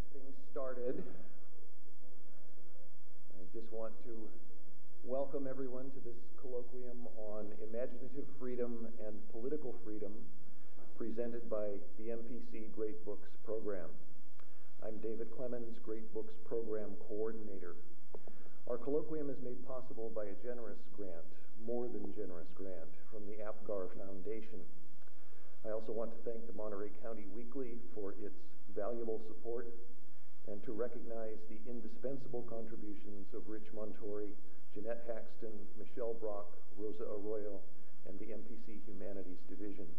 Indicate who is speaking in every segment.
Speaker 1: things started, I just want to welcome everyone to this colloquium on imaginative freedom and political freedom presented by the MPC Great Books Program. I'm David Clemens, Great Books Program Coordinator. Our colloquium is made possible by a generous grant, more than generous grant, from the APGAR Foundation. I also want to thank the Monterey County Weekly for its valuable support and to recognize the indispensable contributions of Rich Montori, Jeanette Haxton, Michelle Brock, Rosa Arroyo, and the MPC Humanities Division.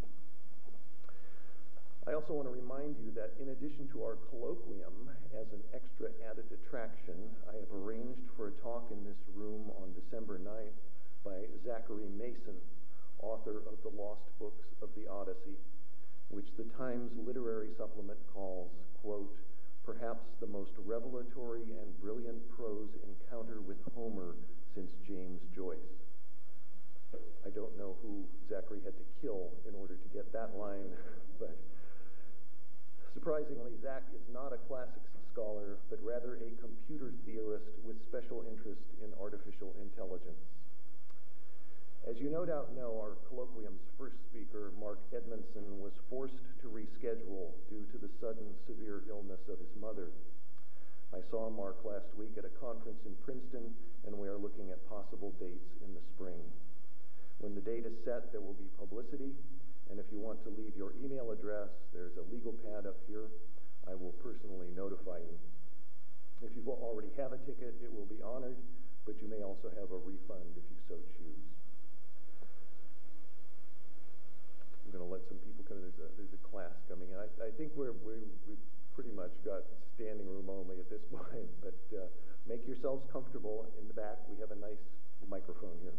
Speaker 1: I also want to remind you that in addition to our colloquium, as an extra added attraction, I have arranged for a talk in this room on December 9th by Zachary Mason, author of The Lost Books of the Odyssey, which the Times Literary Supplement calls, quote, perhaps the most revelatory and brilliant prose encounter with Homer since James Joyce. I don't know who Zachary had to kill in order to get that line, but surprisingly, Zach is not a classics scholar, but rather a computer theorist with special interest in artificial intelligence. As you no doubt know, our colloquium's first speaker, Mark Edmondson, was forced to reschedule due to the sudden severe illness of his mother. I saw Mark last week at a conference in Princeton, and we are looking at possible dates in the spring. When the date is set, there will be publicity, and if you want to leave your email address, there's a legal pad up here. I will personally notify you. If you already have a ticket, it will be honored, but you may also have a refund if you so choose. I'm going to let some people come in. There's a class coming in. I think we've pretty much got standing room only at this point, but make yourselves comfortable in the back. We have a nice microphone here.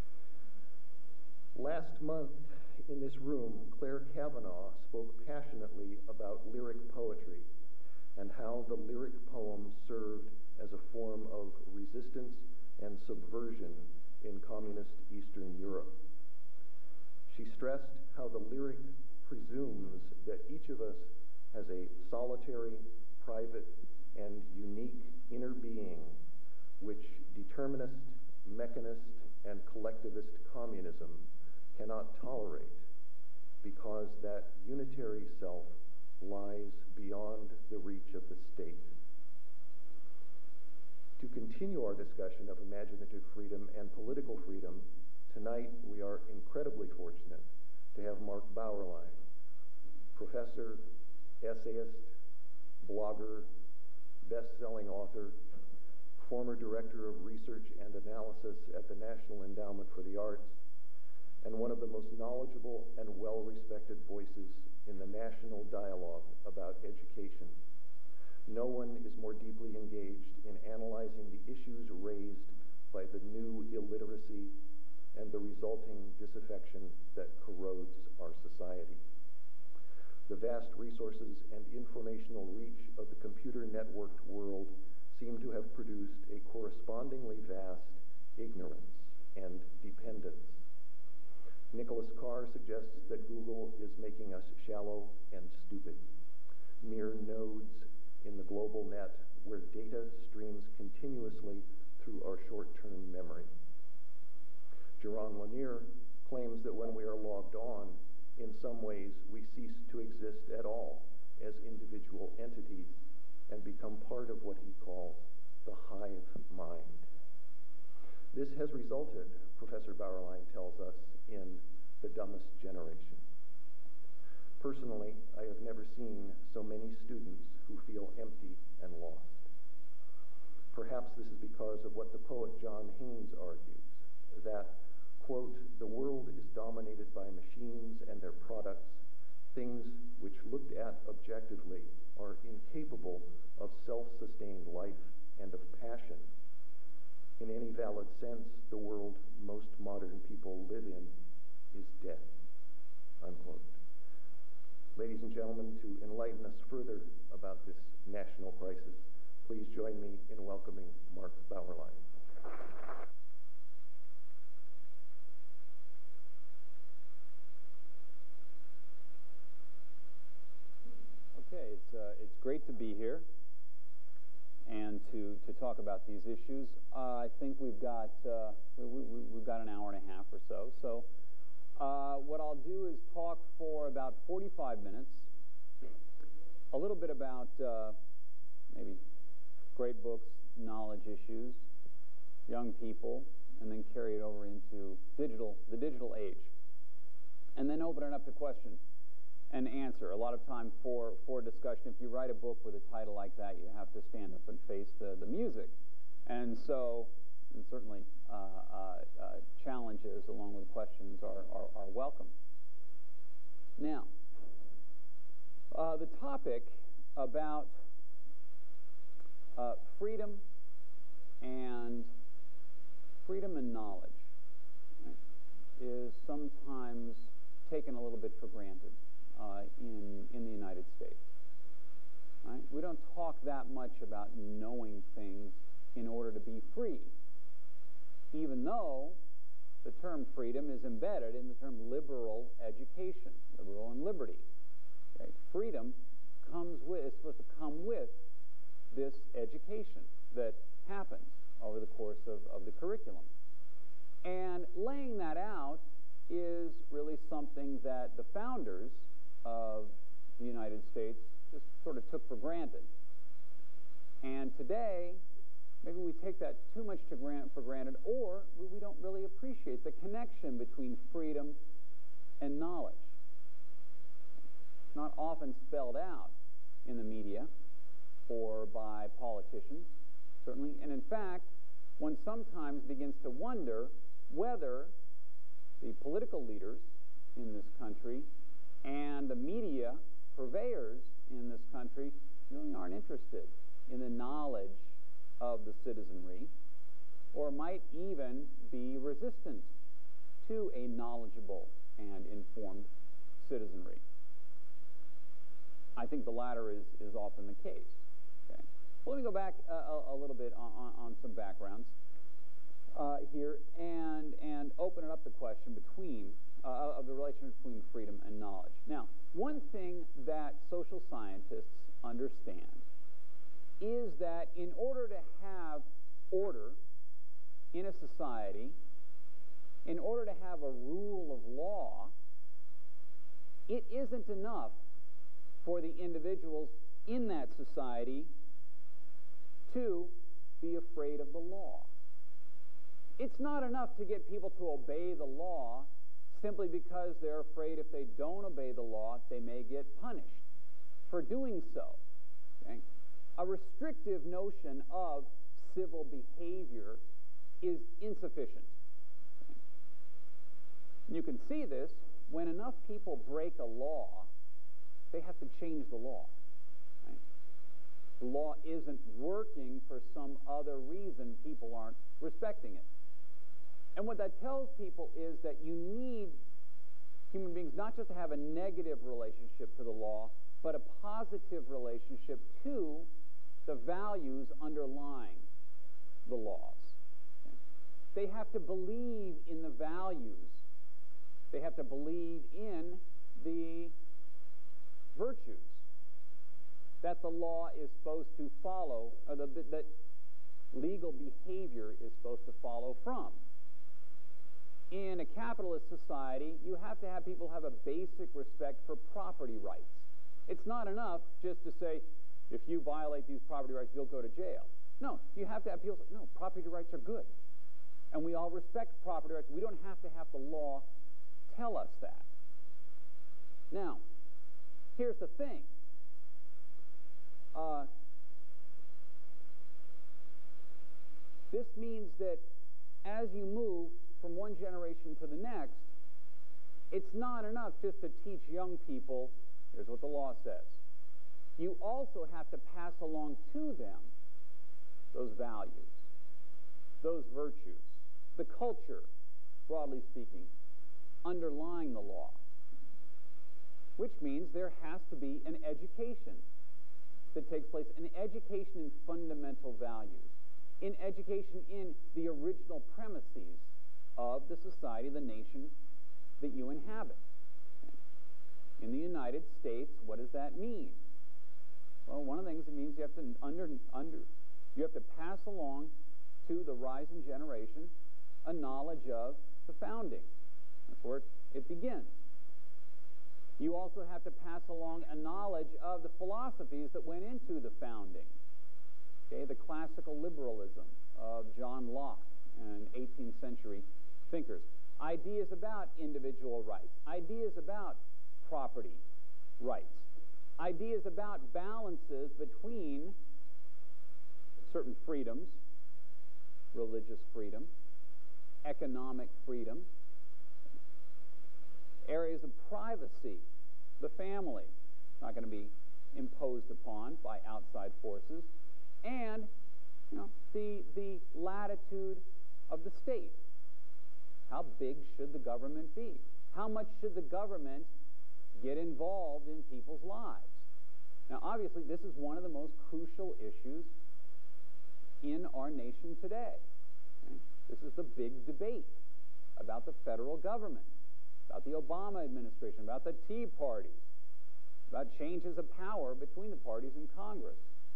Speaker 1: Last month in this room, Claire Kavanaugh spoke passionately about lyric poetry and how the lyric poem served as a form of resistance and subversion in communist Eastern Europe. She stressed how the lyric presumes that each of us has a solitary, private, and unique inner being which determinist, mechanist, and collectivist communism cannot tolerate because that unitary self lies beyond the reach of the state. To continue our discussion of imaginative freedom and political freedom, tonight we are incredibly fortunate to have Mark Bauerlein, professor, essayist, blogger, best-selling author, former director of research and analysis at the National Endowment for the Arts, and one of the most knowledgeable and well-respected voices in the national dialogue about education. No one is more deeply engaged in analyzing the issues raised by the new illiteracy and the resulting disaffection that corrodes our society. The vast resources and informational reach of the computer-networked world seem to have produced a correspondingly vast ignorance and dependence. Nicholas Carr suggests that Google is making us shallow and stupid, mere nodes in the global net where data streams continuously through our short-term memory. Jaron Lanier claims that when we are logged on, in some ways we cease to exist at all as individual entities and become part of what he calls the hive mind. This has resulted, Professor Bauerlein tells us, in the dumbest generation. Personally, I have never seen so many students who feel empty and lost. Perhaps this is because of what the poet John Haynes argues, that quote, the world is dominated by machines and their products, things which looked at objectively are incapable of self-sustained life and of passion. In any valid sense, the world most modern people live in is dead, unquote. Ladies and gentlemen, to enlighten us further about this national crisis, please join me in welcoming Mark Bauerlein.
Speaker 2: Okay, it's great to be here. and to talk about these issues. I think we've got an hour and a half or so. So what I'll do is talk for about 45 minutes, a little bit about maybe great books, knowledge issues, young people, and then carry it over into the digital age. And then open it up to question and answer. A lot of time for discussion. If you write a book with a title like that, you have to stand up and face the music. And so, and certainly challenges along with questions are welcome. Now, the topic about freedom and knowledge, right, is sometimes taken a little bit for granted in the United States. Right? We don't talk that much about knowing things in order to be free, even though the term freedom is embedded in the term liberal education, liberal and liberty. Okay? Freedom is supposed to come with this education that happens over the course of the curriculum. And laying that out is really something that the founders of the United States just sort of took for granted. And today, maybe we take that too much for granted, or we don't really appreciate the connection between freedom and knowledge. It's not often spelled out in the media or by politicians, certainly. And in fact, one sometimes begins to wonder whether the political leaders in this country and the media purveyors in this country really aren't interested in the knowledge of the citizenry, or might even be resistant to a knowledgeable and informed citizenry. I think the latter is often the case. Okay. Well, let me go back a little bit on some backgrounds here and open it up the question of the relation between freedom and knowledge. Now, one thing that social scientists understand is that in order to have order in a society, in order to have a rule of law, it isn't enough for the individuals in that society to be afraid of the law. It's not enough to get people to obey the law simply because they're afraid if they don't obey the law, they may get punished for doing so. Okay? A restrictive notion of civil behavior is insufficient. Okay? You can see this when enough people break a law, they have to change the law. Right? The law isn't working for some other reason, people aren't respecting it. And what that tells people is that you need human beings not just to have a negative relationship to the law, but a positive relationship to the values underlying the laws. Okay? They have to believe in the values. They have to believe in the virtues that the law is supposed to follow, or that legal behavior is supposed to follow from. In a capitalist society, you have to have people have a basic respect for property rights. It's not enough just to say, if you violate these property rights, you'll go to jail. No, you have to have people say, no, property rights are good. And we all respect property rights. We don't have to have the law tell us that. Now, here's the thing. This means that as you move from one generation to the next, it's not enough just to teach young people, here's what the law says. You also have to pass along to them those values, those virtues, the culture, broadly speaking, underlying the law. Which means there has to be an education that takes place, an education in fundamental values, in education in the original premises of the society, the nation that you inhabit. In the United States, what does that mean? Well, one of the things it means you have to You have to pass along to the rising generation a knowledge of the founding. That's where it begins. You also have to pass along a knowledge of the philosophies that went into the founding. Okay, the classical liberalism of John Locke and 18th century thinkers. Ideas about individual rights. Ideas about property rights. Ideas about balances between certain freedoms, religious freedom, economic freedom, areas of privacy, the family, not going to be imposed upon by outside forces, and the latitude of the state. How big should the government be? How much should the government get involved in people's lives? Now, obviously, this is one of the most crucial issues in our nation today. Okay? This is the big debate about the federal government, about the Obama administration, about the Tea Party, about changes of power between the parties in Congress.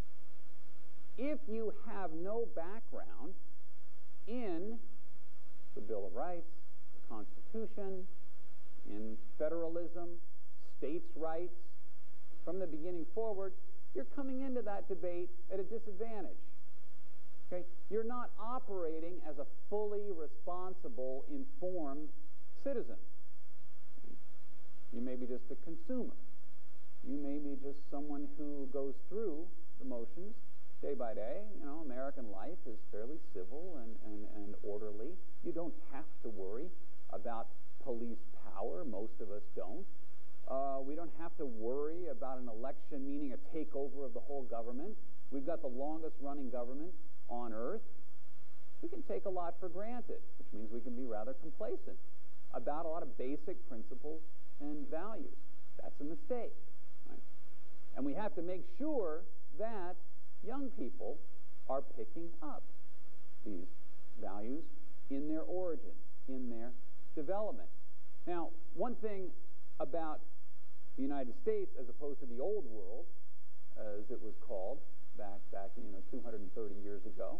Speaker 2: If you have no background in the Bill of Rights, the Constitution, in federalism, states' rights, from the beginning forward, you're coming into that debate at a disadvantage. Okay? You're not operating as a fully responsible, informed citizen. Okay? You may be just a consumer. You may be just someone who goes through the motions day by day. American life is fairly civil and orderly. You don't have to worry about police power. Most of us don't. We don't have to worry about an election meaning a takeover of the whole government. We've got the longest running government on earth. We can take a lot for granted, which means we can be rather complacent about a lot of basic principles and values. That's a mistake. Right? And we have to make sure that young people are picking up these values in their origin, in their development. Now, one thing about the United States as opposed to the old world, as it was called back 230 years ago,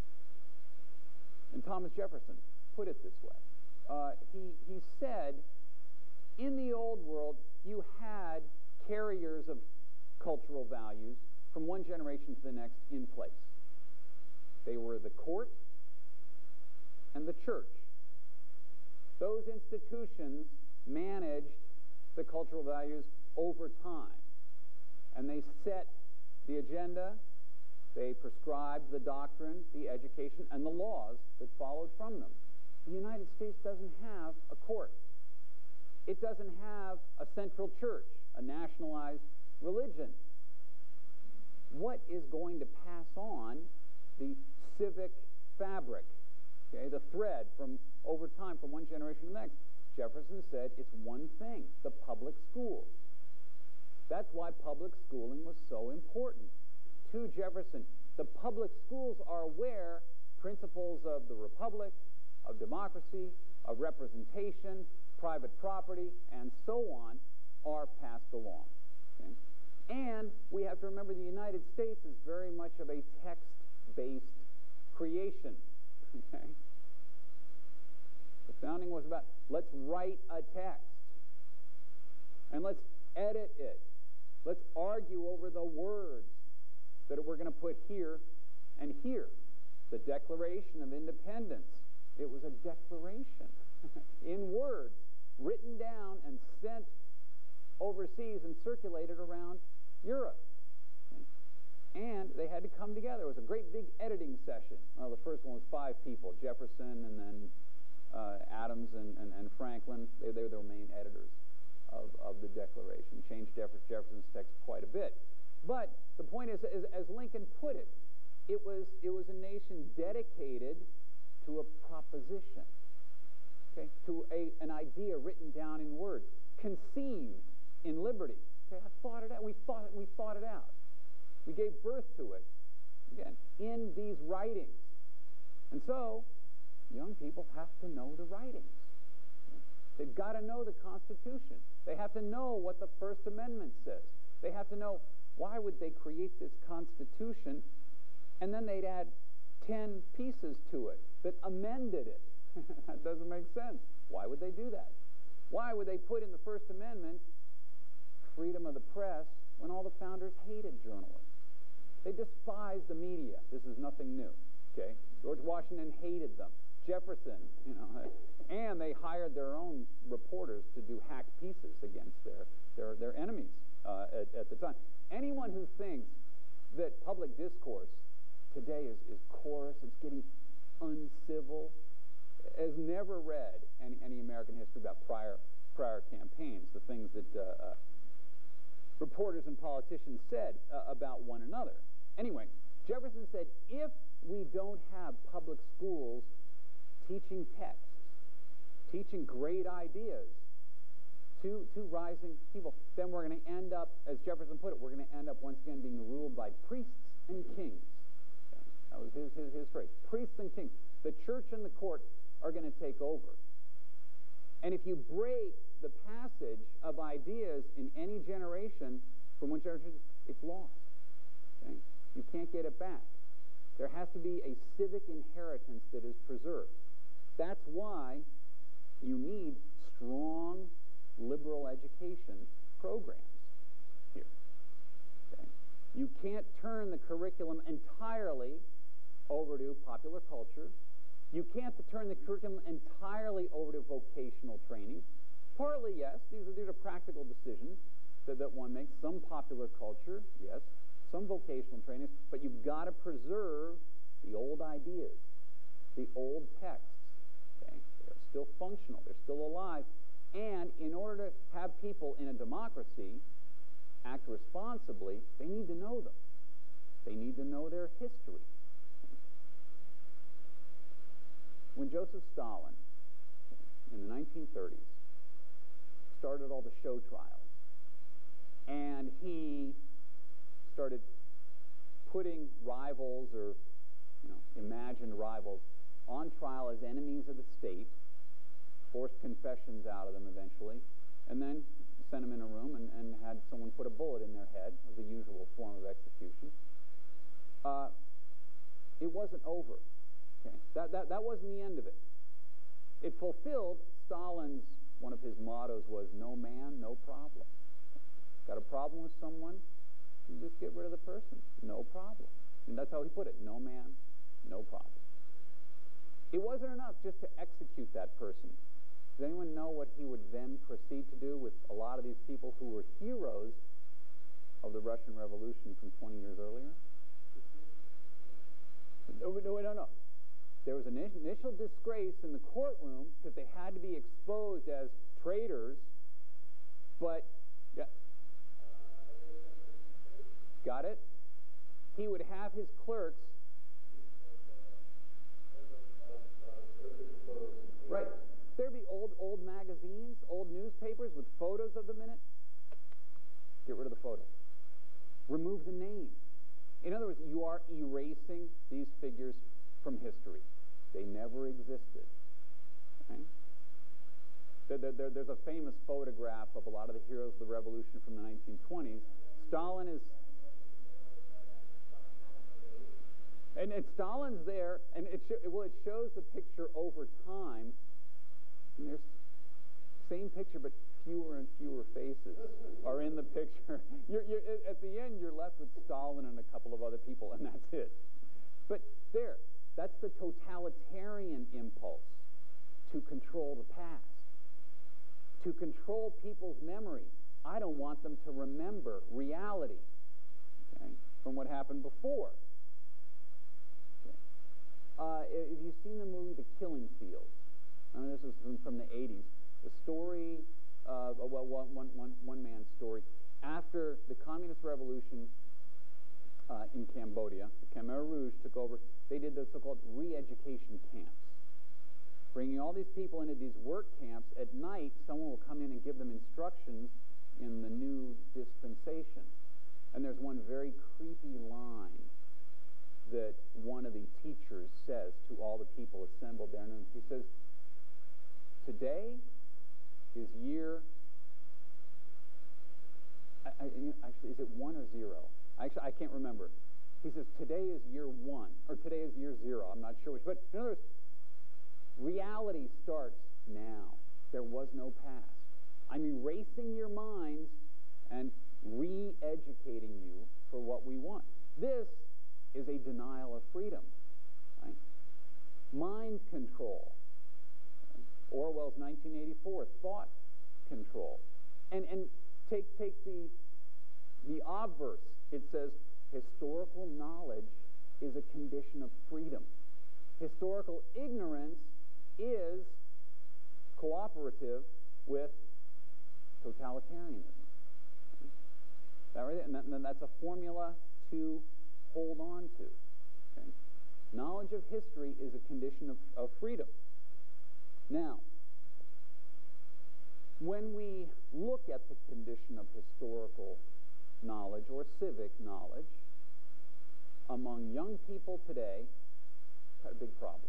Speaker 2: and Thomas Jefferson put it this way. He said, in the old world, you had carriers of cultural values from one generation to the next in place. They were the court and the church. Those institutions managed the cultural values over time. And they set the agenda, they prescribed the doctrine, the education, and the laws that followed from them. The United States doesn't have a court. It doesn't have a central church, a nationalized religion. What is going to pass on the civic fabric, okay, the thread from over time, from one generation to the next? Jefferson said it's one thing, the public schools. That's why public schooling was so important to Jefferson. The public schools are where principles of the republic, of democracy, of representation, private property, and so on are passed along. Okay? And we have to remember the United States is very much of a text-based creation. Okay? The founding was about, let's write a text, and let's edit it. Let's argue over the words that we're going to put here and here. The Declaration of Independence. It was a declaration in words, written down and sent overseas and circulated around Europe. Okay? And they had to come together. It was a great big editing session. Well, the first one was 5 people, Jefferson and then Adams and Franklin. They were the main editors of the Declaration. Changed Jefferson's text quite a bit. But the point is, as Lincoln put it, it was a nation dedicated to a proposition, okay, to an idea written down in words, conceived in liberty. Okay, I thought it out. We thought it out. We gave birth to it, again, in these writings. And so, young people have to know the writings. They've got to know the Constitution. They have to know what the First Amendment says. They have to know, why would they create this Constitution and then they'd add 10 pieces to it that amended it. That doesn't make sense. Why would they do that? Why would they put in the First Amendment freedom of the press when all the founders hated journalists? They despised the media. This is nothing new, okay? George Washington hated them. Jefferson, and they hired their own reporters to do hack pieces against their enemies at the time. Anyone who thinks that public discourse today is coarse, it's getting uncivil, has never read any American history about prior campaigns, the things that reporters and politicians said about one another. Anyway, Jefferson said, if we don't have public schools teaching texts, teaching great ideas to rising people, then we're going to end up, as Jefferson put it, we're going to end up once again being ruled by priests and kings. That was his phrase, priests and kings. The church and the court are going to take over. And if you break the passage of ideas in any generation, from one generation, it's lost. Okay? You can't get it back. There has to be a civic inheritance that is preserved. That's why you need strong liberal education programs here. Okay? You can't turn the curriculum entirely over to popular culture. You can't turn the curriculum entirely over to vocational training. Partly, yes, these are practical decisions that one makes. Some popular culture, yes. Some vocational training, but you've got to preserve the old ideas, the old texts. Okay? They're still functional. They're still alive. And in order to have people in a democracy act responsibly, they need to know them. They need to know their history. When Joseph Stalin, in the 1930s, started all the show trials, and he started putting rivals or imagined rivals on trial as enemies of the state, forced confessions out of them eventually, and then sent them in a room and had someone put a bullet in their head, as the usual form of execution. It wasn't over. Okay? That wasn't the end of it. It fulfilled Stalin's, one of his mottos was, no man, no problem. Got a problem with someone? You just get rid of the person. No problem. And that's how he put it. No man, no problem. It wasn't enough just to execute that person. Does anyone know what he would then proceed to do with a lot of these people who were heroes of the Russian Revolution from 20 years earlier? No. There was an initial disgrace in the courtroom because they had to be exposed as traitors, but yeah. Got it? He would have his clerks. Right. There'd be old magazines, old newspapers with photos of them in it. Get rid of the photo. Remove the name. In other words, you are erasing these figures from history. They never existed. Okay? There's a famous photograph of a lot of the heroes of the revolution from the 1920s. Stalin is... And Stalin's there, and it shows the picture over time. And there's same picture, but fewer and fewer faces are in the picture. At the end, you're left with Stalin and a couple of other people, and that's it. But there, that's the totalitarian impulse to control the past, to control people's memory. I don't want them to remember reality, okay, from what happened before. If you've seen the movie The Killing Fields, this was from the 80s, the story, one man's story, after the Communist Revolution in Cambodia, the Khmer Rouge took over, they did the so-called re-education camps, bringing all these people into these work camps. At night, someone will come in and give them instructions in the new dispensation. And there's one very creepy line that one of the teachers says to all the people assembled there. And he says, today is year... Actually, is it 1 or 0? Actually, I can't remember. He says, today is year 1, or today is year 0. I'm not sure which. But in other words, reality starts now. There was no past. I'm erasing your minds and re-educating you for what we want. This is a denial of freedom. Right? Mind control. Right? Orwell's 1984, thought control. And take the obverse. It says, historical knowledge is a condition of freedom. Historical ignorance is cooperative with totalitarianism. Is that right? And that's a formula to hold on to. Okay? Knowledge of history is a condition of freedom. Now, when we look at the condition of historical knowledge or civic knowledge among young people today, it's got a big problem.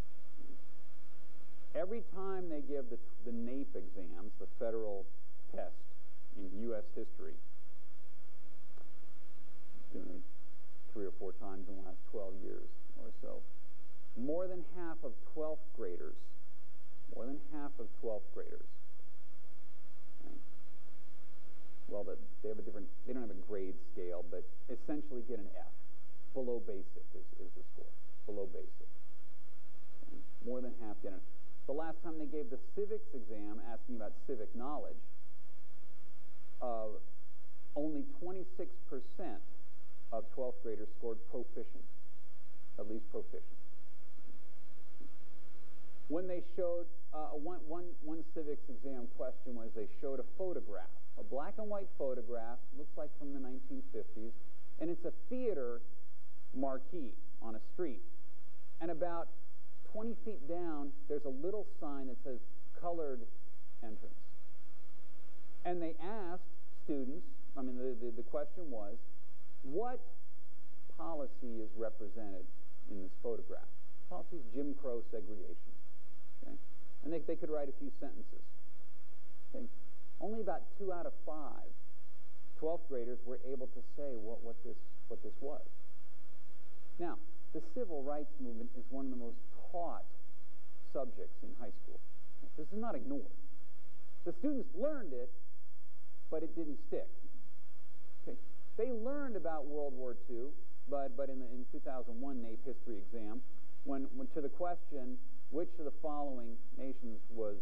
Speaker 2: Every time they give the NAEP exams, the federal test in U.S. history, doing it 3 or 4 times in the last 12 years or so, more than half of 12th graders, right? Well, they don't have a grade scale, but essentially get an F. Below basic is the score. Below basic. Okay? More than half get an F. The last time they gave the civics exam, asking about civic knowledge, only 26% of 12th graders scored proficient, at least proficient. When they showed, one civics exam question was they showed a photograph, a black and white photograph, looks like from the 1950s, and it's a theater marquee on a street. And about 20 feet down, there's a little sign that says colored entrance. And they asked students, the question was, what policy is represented in this photograph? Policy is Jim Crow segregation. Okay? And they could write a few sentences. Okay? Only about 2 out of 5 12th graders were able to say what this was. Now, the civil rights movement is one of the most taught subjects in high school. This is not ignored. The students learned it, but it didn't stick. Okay. They learned about World War II, but in 2001 NAEP history exam, when to the question, which of the following nations was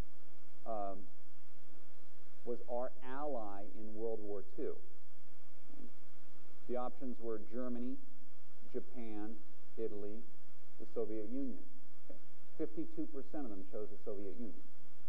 Speaker 2: our ally in World War II? Okay. The options were Germany, Japan, Italy, the Soviet Union. Okay. 52% of them chose the Soviet Union.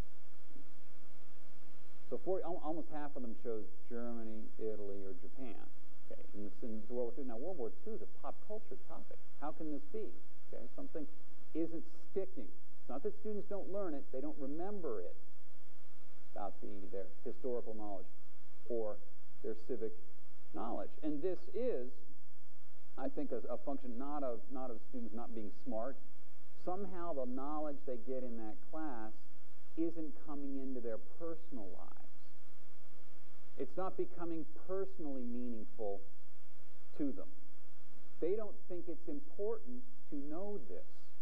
Speaker 2: So almost half of them chose Germany, Italy, or Japan. Okay. In World War II. Now, World War II is a pop culture topic. How can this be? Okay. Something isn't sticking. It's not that students don't learn it; they don't remember it about their historical knowledge or their civic knowledge. And this is, I think, a function not of students not being smart. Somehow the knowledge they get in that class isn't coming into their personal lives. It's not becoming personally meaningful to them. They don't think it's important to know this.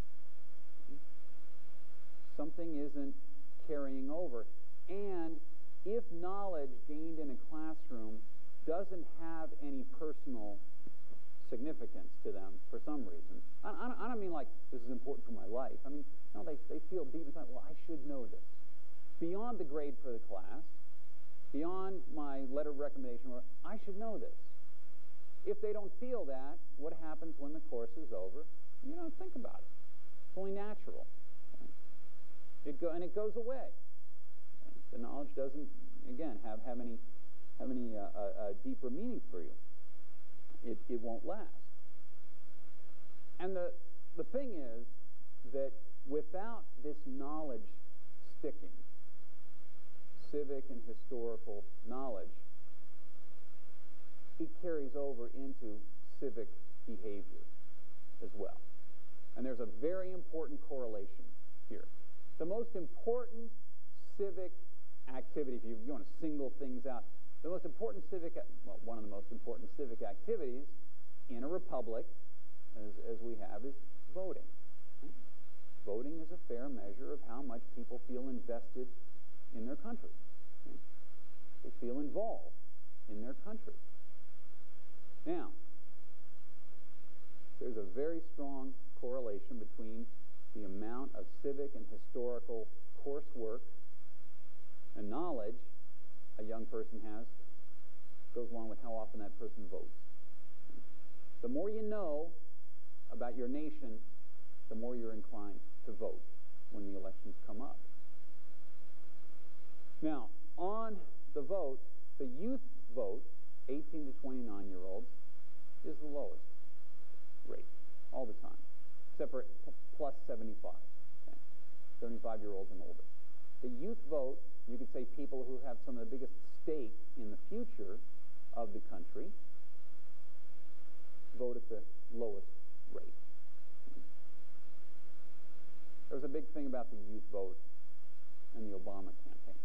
Speaker 2: Something isn't carrying over. And if knowledge gained in a classroom doesn't have any personal significance to them for some reason. I don't mean like this is important for my life. I mean, no, they feel deep inside, well, I should know this. Beyond the grade for the class, beyond my letter of recommendation, I should know this. If they don't feel that, what happens when the course is over? You don't think about it. It's only natural. Okay? And it goes away. Okay? The knowledge doesn't, again, have any deeper meaning for you. It won't last. And the thing is that without this knowledge sticking, civic and historical knowledge, it carries over into civic behavior as well. And there's a very important correlation here. The most important civic activity, if you want to single things out, the most important one of the most important civic activities in a republic, as we have, is voting. Right? Voting is a fair measure of how much people feel invested in their country. Okay? They feel involved in their country. Now, there's a very strong correlation between the amount of civic and historical coursework and knowledge a young person has goes along with how often that person votes. The more you know about your nation, the more you're inclined to vote when the elections come up. Now, on the vote, the youth vote, 18 to 29-year-olds, is the lowest rate all the time, except for plus 75, okay? 75-year-olds and older. The youth vote, you could say people who have some of the biggest stake in the future of the country, vote at the lowest rate. There was a big thing about the youth vote in the Obama campaign.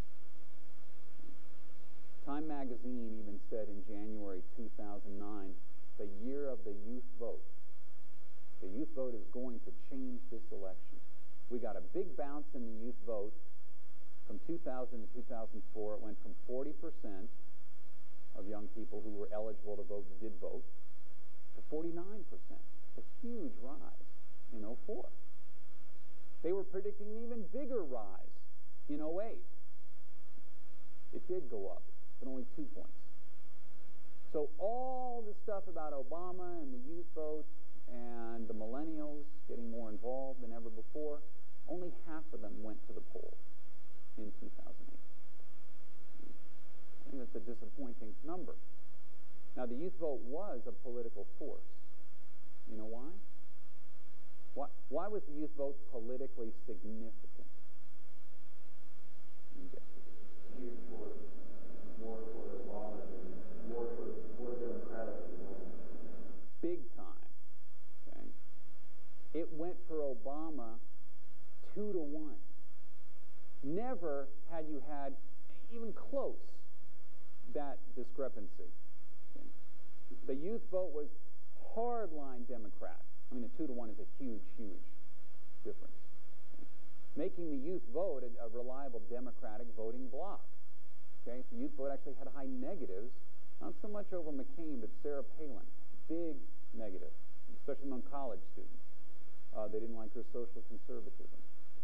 Speaker 2: Time magazine even said in January 2009, the year of the youth vote. The youth vote is going to change this election. We got a big bounce in the youth vote from 2000 to 2004. It went from 40% of young people who were eligible to vote did vote to 49%. A huge rise in 2004. They were predicting an even bigger rise in 2008. It did go up, but only 2 points. So all the stuff about Obama and the youth vote and the millennials getting more involved than ever before, only half of them went to the polls in 2008. I think that's a disappointing number. Now, the youth vote was a political force. You know why? Why was the youth vote politically significant?
Speaker 1: Skewed toward more toward Obama and more democratic.
Speaker 2: Big time. Okay? It went for Obama 2 to 1. Never had you had even close that discrepancy. Okay? The youth vote was hardline Democrat. I mean, a 2 to 1 is a huge, huge difference. Okay? Making the youth vote a reliable Democratic voting bloc. Okay? The youth vote actually had high negatives, not so much over McCain, but Sarah Palin. Big negative, especially among college students. They didn't like her social conservatism.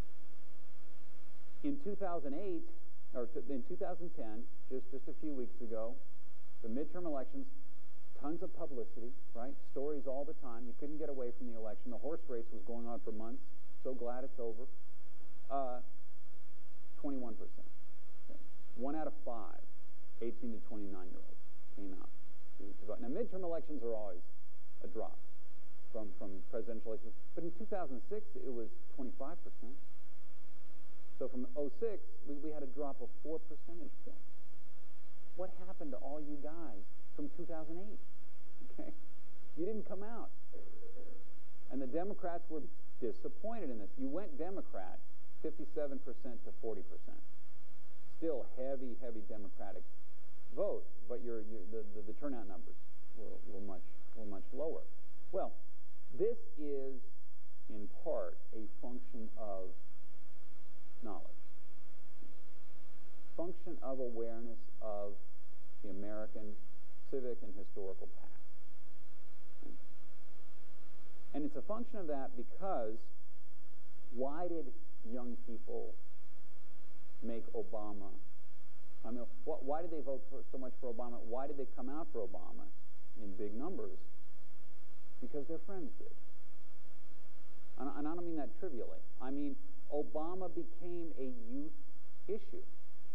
Speaker 2: In 2008, or in 2010, just a few weeks ago, the midterm elections, tons of publicity, right? Stories all the time. You couldn't get away from the election. The horse race was going on for months. So glad it's over. 21%. Okay. 1 out of 5, 18 to 29-year-olds came out to vote. Now, midterm elections are always a drop from presidential elections. But in 2006, it was 25%. So from 2006, we had a drop of 4 percentage points. What happened to all you guys from 2008? Okay? You didn't come out. And the Democrats were disappointed in this. You went Democrat, 57% to 40%. Still heavy, heavy Democratic vote, but the turnout numbers were much lower. Well, this is in part a function of knowledge, function of awareness of the American civic and historical past. And it's a function of that because why did young people make Obama? I mean, why did they vote so much for Obama? Why did they come out for Obama in big numbers? Because their friends did. And I don't mean that trivially. I mean, Obama became a youth issue.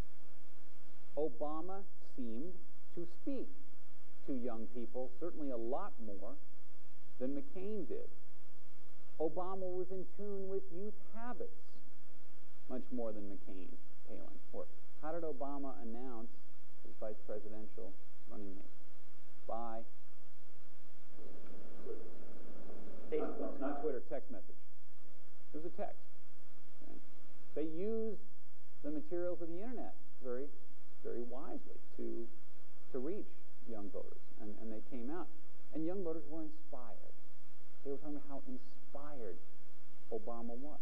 Speaker 2: Obama seemed to speak to young people, certainly a lot more than McCain did. Obama was in tune with youth habits much more than McCain, Palin. Or how did Obama announce his vice presidential running mate? By Facebook, not Twitter, text message. It was a text. Okay? They used the materials of the internet very, very wisely to reach young voters, and they came out. And young voters were inspired. They were talking about how inspired Obama was.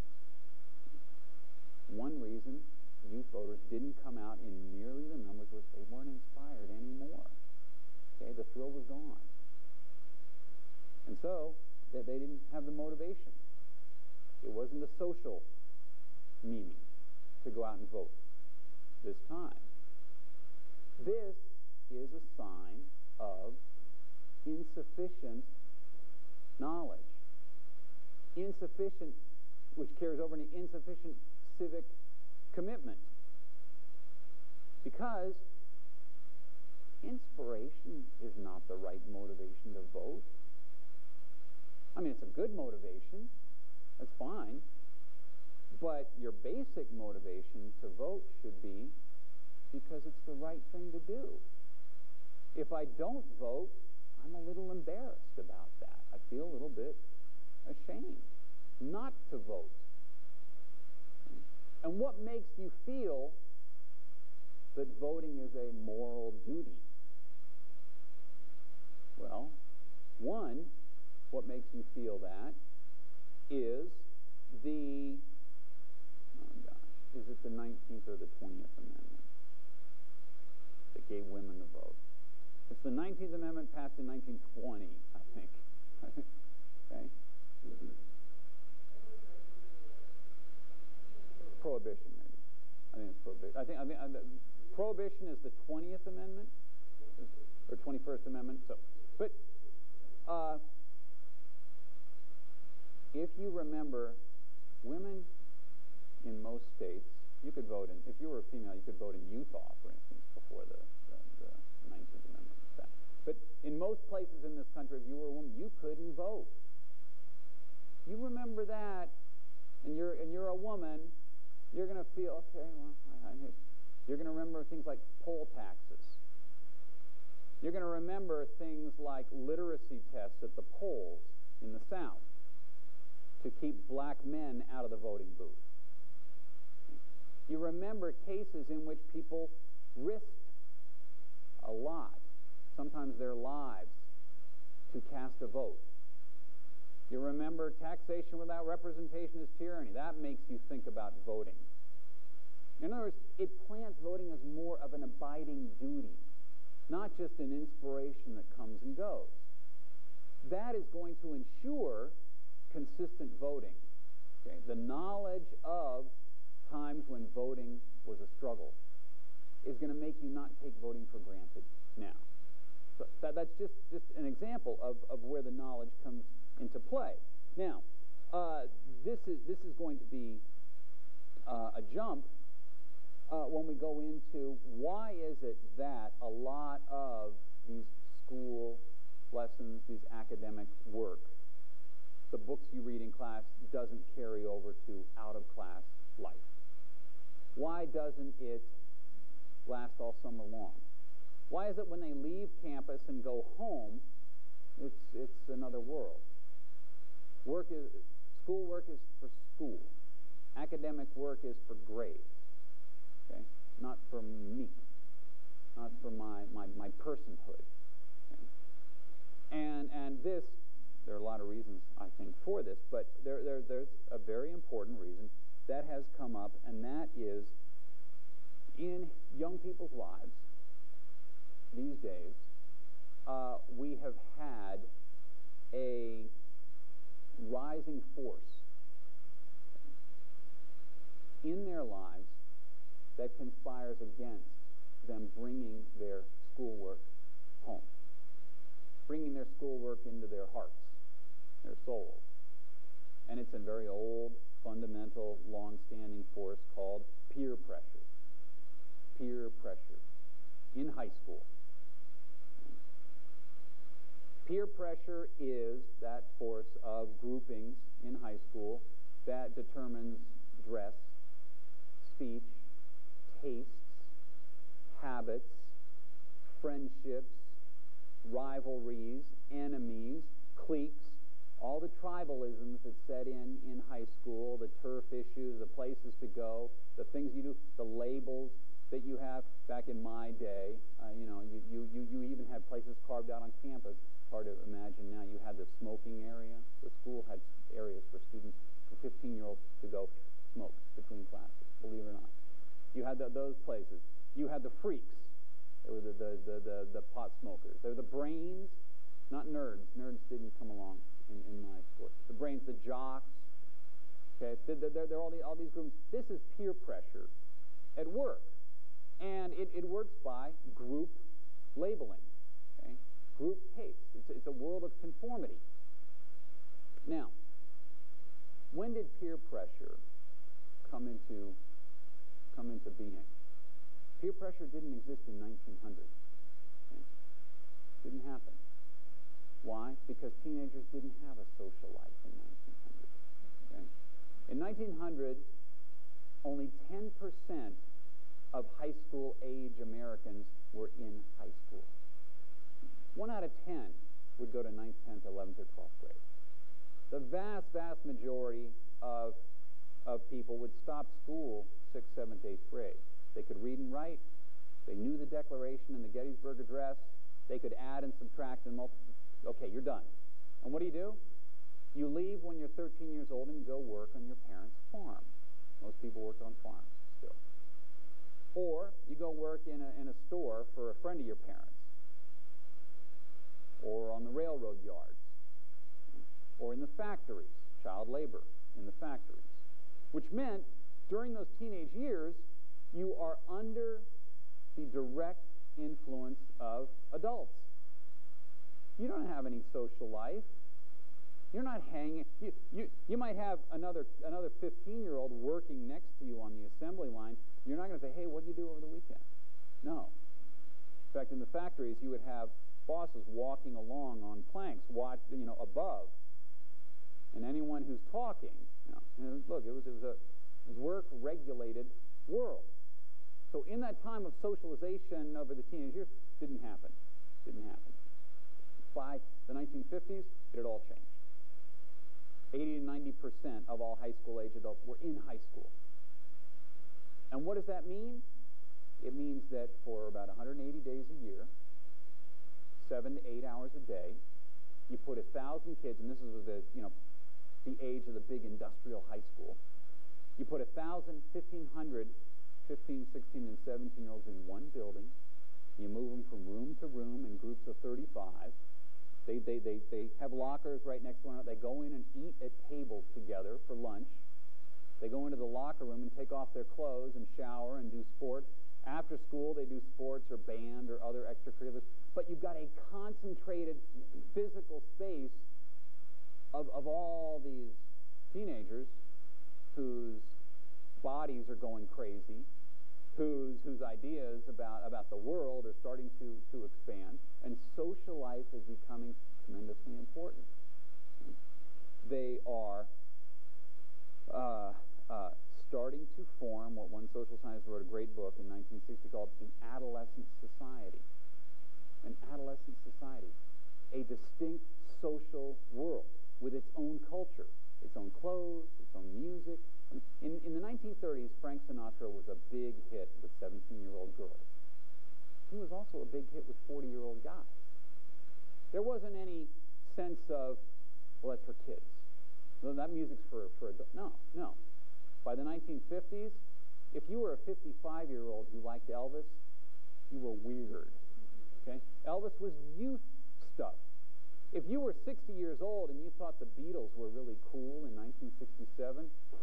Speaker 2: One reason youth voters didn't come out in nearly the numbers was they weren't inspired anymore. Okay, the thrill was gone. And so, they didn't have the motivation. It wasn't a social meaning to go out and vote this time. This is a sign of insufficient knowledge. Insufficient, which carries over into insufficient civic commitment. Because inspiration is not the right motivation to vote. I mean, it's a good motivation. That's fine. But your basic motivation to vote should be because it's the right thing to do. If I don't vote, I'm a little embarrassed about that. I feel a little bit ashamed not to vote. And what makes you feel that voting is a moral duty? Well, one, what makes you feel that is the, is it the 19th or the 20th Amendment that gave women the vote? It's the 19th Amendment passed in 1920, I think. Okay? Prohibition, maybe. I think it's prohibition. I think prohibition is the 20th Amendment or 21st Amendment. So, but if you remember, women in most states, you could vote in. If you were a female, you could vote in Utah, for instance, before the 19th Amendment. But in most places in this country, if you were a woman, you couldn't vote. You remember that, and you're a woman. You're going to feel, okay, well, you're going to remember things like poll taxes. You're going to remember things like literacy tests at the polls in the South to keep black men out of the voting booth. You remember cases in which people risked a lot, sometimes their lives, to cast a vote. You remember taxation without representation is tyranny. That makes you think about voting. In other words, it plants voting as more of an abiding duty, not just an inspiration that comes and goes. That is going to ensure consistent voting. Okay? The knowledge of times when voting was a struggle is going to make you not take voting for granted now. So that's just an example of where the knowledge comes into play. Now, this is going to be a jump when we go into why is it that a lot of these school lessons, these academic work, the books you read in class doesn't carry over to out-of-class life. Why doesn't it last all summer long? Why is it when they leave campus and go home, it's another world? School work is for school. Academic work is for grades. Okay? Not for me. Not for my personhood. Okay? And this, there are a lot of reasons, I think, for this, but there's a very important reason that has come up, and that is in young people's lives these days, we have had a rising force in their lives that conspires against them bringing their schoolwork home, bringing their schoolwork into their hearts, their souls. And it's a very old, fundamental, long-standing force called peer pressure. Peer pressure in high school. Peer pressure is that force of groupings in high school that determines dress, speech, tastes, habits, friendships, rivalries, enemies, cliques, all the tribalisms that set in high school, the turf issues, the places to go, the things you do, the labels, that you have back in my day. You even had places carved out on campus. Hard to imagine now. You had the smoking area. The school had areas for students, for 15-year-olds to go smoke between classes, believe it or not. You had those places. You had the freaks. They were the pot smokers. They were the brains, not nerds. Nerds didn't come along in my school. The brains, the jocks. Okay, they're all these groups. This is peer pressure at work. And it works by group labeling, okay? Group taste. It's a world of conformity. Now, when did peer pressure come into being? Peer pressure didn't exist in 1900. Okay? Didn't happen. Why? Because teenagers didn't have a social life in 1900. Okay? In 1900, only 10% of high school age Americans were in high school. 1 out of 10 would go to 9th, 10th, 11th, or 12th grade. The vast, vast majority of people would stop school 6th, 7th, 8th grade. They could read and write. They knew the Declaration and the Gettysburg Address. They could add and subtract and multiply. Okay, you're done. And what do? You leave when you're 13 years old and you go work on your parents' farm. Most people worked on farms still. Or you go work in a store for a friend of your parents, or on the railroad yards, or in the factories, child labor in the factories, which meant during those teenage years, you are under the direct influence of adults. You don't have any social life. You're not hanging. You might have another 15-year-old working next to you on the assembly line. You're not going to say, hey, what do you do over the weekend? No. In fact, in the factories, you would have bosses walking along on planks, above. And anyone who's talking, look, it was a work-regulated world. So in that time of socialization over the teenage years, didn't happen. By the 1950s, it had all changed. 80 to 90% of all high school age adults were in high school. And what does that mean? It means that for about 180 days a year, 7 to 8 hours a day, you put 1,000 kids, and this was the age of the big industrial high school. You put 1,000, 1,500, 15, 16, and 17-year-olds in one building. You move them from room to room in groups of 35. They have lockers right next to one another. They go in and eat at tables together for lunch. They go into the locker room and take off their clothes and shower and do sports. After school, they do sports or band or other extracurriculars. But you've got a concentrated physical space of all these teenagers whose bodies are going crazy, whose ideas about the world are starting to expand, and social life is becoming tremendously important. They are starting to form what one social scientist wrote a great book in 1960 called The Adolescent Society. An adolescent society. A distinct social world with its own culture, its own clothes, its own music. In the 1930s, Frank Sinatra was a big hit with 17-year-old girls. He was also a big hit with 40-year-old guys. There wasn't any sense of, well, that's for kids. Well, that music's for adults. No. By the 1950s, if you were a 55-year-old who liked Elvis, you were weird. Okay? Elvis was youth stuff. If you were 60 years old and you thought the Beatles were really cool in 1967,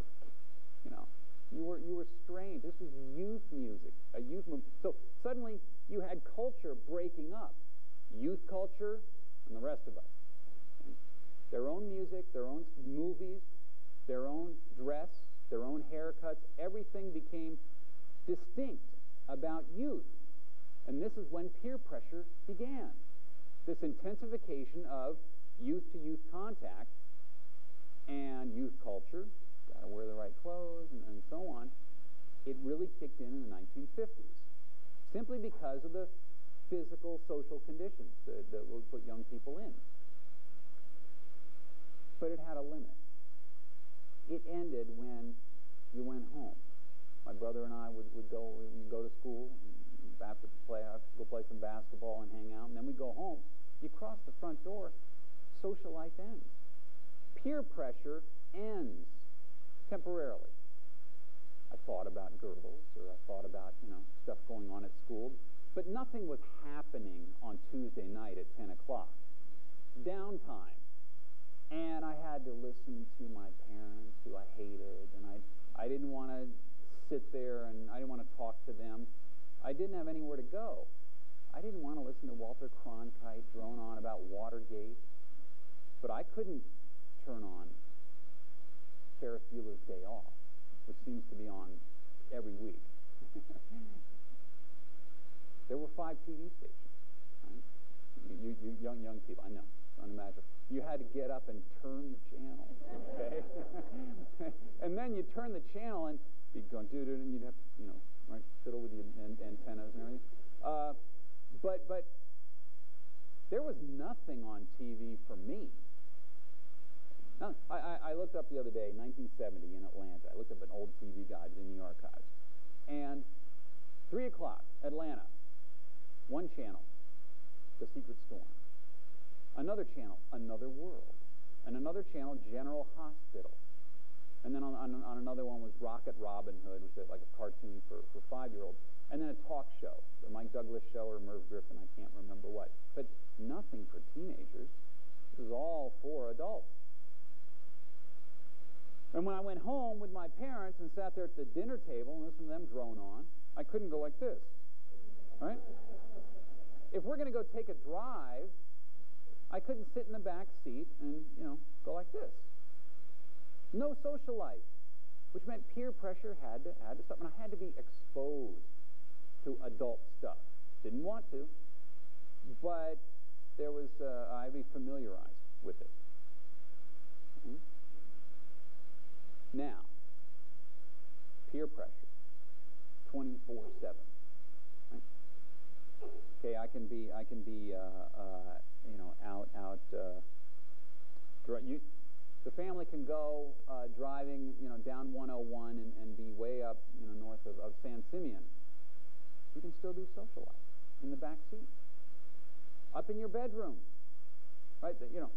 Speaker 2: you were strange. This was youth music, a youth movement. So suddenly you had culture breaking up. Youth culture and the rest of us. Okay? Their own music, their own movies, their own dress, their own haircuts, everything became distinct about youth. And this is when peer pressure began. This intensification of youth-to-youth contact and youth culture, got to wear the right clothes and so on, it really kicked in the 1950s. Simply because of the physical, social conditions that would put young people in. But it had a limit. It ended when you went home. My brother and I would go to school, and after go play some basketball and hang out, and then we'd go home. You cross the front door, social life ends. Peer pressure ends temporarily. I thought about girls, or I thought about, stuff going on at school, but nothing was happening on Tuesday night at 10 o'clock. Downtime. And I had to listen to my parents, who I hated, and I didn't want to sit there, and I didn't want to talk to them. I didn't have anywhere to go. I didn't want to listen to Walter Cronkite drone on about Watergate, but I couldn't turn on Ferris Bueller's Day Off, which seems to be on every week. There were 5 TV stations. Right? You young people, I know, it's unimaginable. You had to get up and turn the channel, okay? And then you turn the channel and you'd go, and you'd have to, right, fiddle with the antennas and everything. But there was nothing on TV for me. Now, I looked up the other day, 1970 in Atlanta. I looked up an old TV guide in the archives. And 3 o'clock, Atlanta, one channel, The Secret Storm. Another channel, Another World. And another channel, General Hospital. And then on another one was Rocket Robin Hood, which is like a cartoon for 5-year-olds. And then a talk show, the Mike Douglas show or Merv Griffin, I can't remember what. But nothing for teenagers. This is all for adults. And when I went home with my parents and sat there at the dinner table and listened to them drone on, I couldn't go like this, right? If we're going to go take a drive, I couldn't sit in the back seat and, go like this. No social life, which meant peer pressure had to stop, and I had to be exposed to adult stuff. Didn't want to, but there was, I'd be familiarized with it. Mm-hmm. Now, peer pressure, 24/7. Right? Okay, I can be the family can go driving, down 101 and be way up, north of San Simeon. You can still do social life in the back seat, up in your bedroom, right?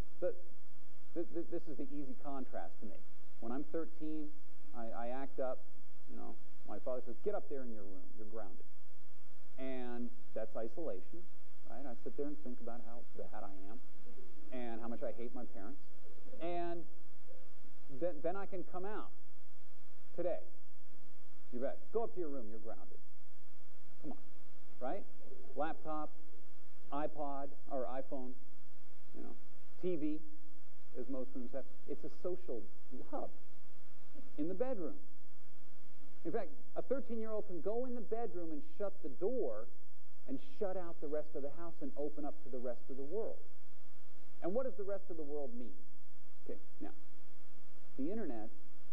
Speaker 2: This is the easy contrast to me. When I'm 13, I act up. My father says, "Get up there in your room. You're grounded," and that's isolation, right? I sit there and think about how bad I am, and how much I hate my parents, and then I can come out today. You bet. Go up to your room. You're grounded. Come on, right? Laptop, iPod or iPhone, TV, as most rooms have. It's a social hub in the bedroom. In fact, a 13-year-old can go in the bedroom and shut the door and shut out the rest of the house and open up to the rest of the world. And what does the rest of the world mean? Okay, now, the internet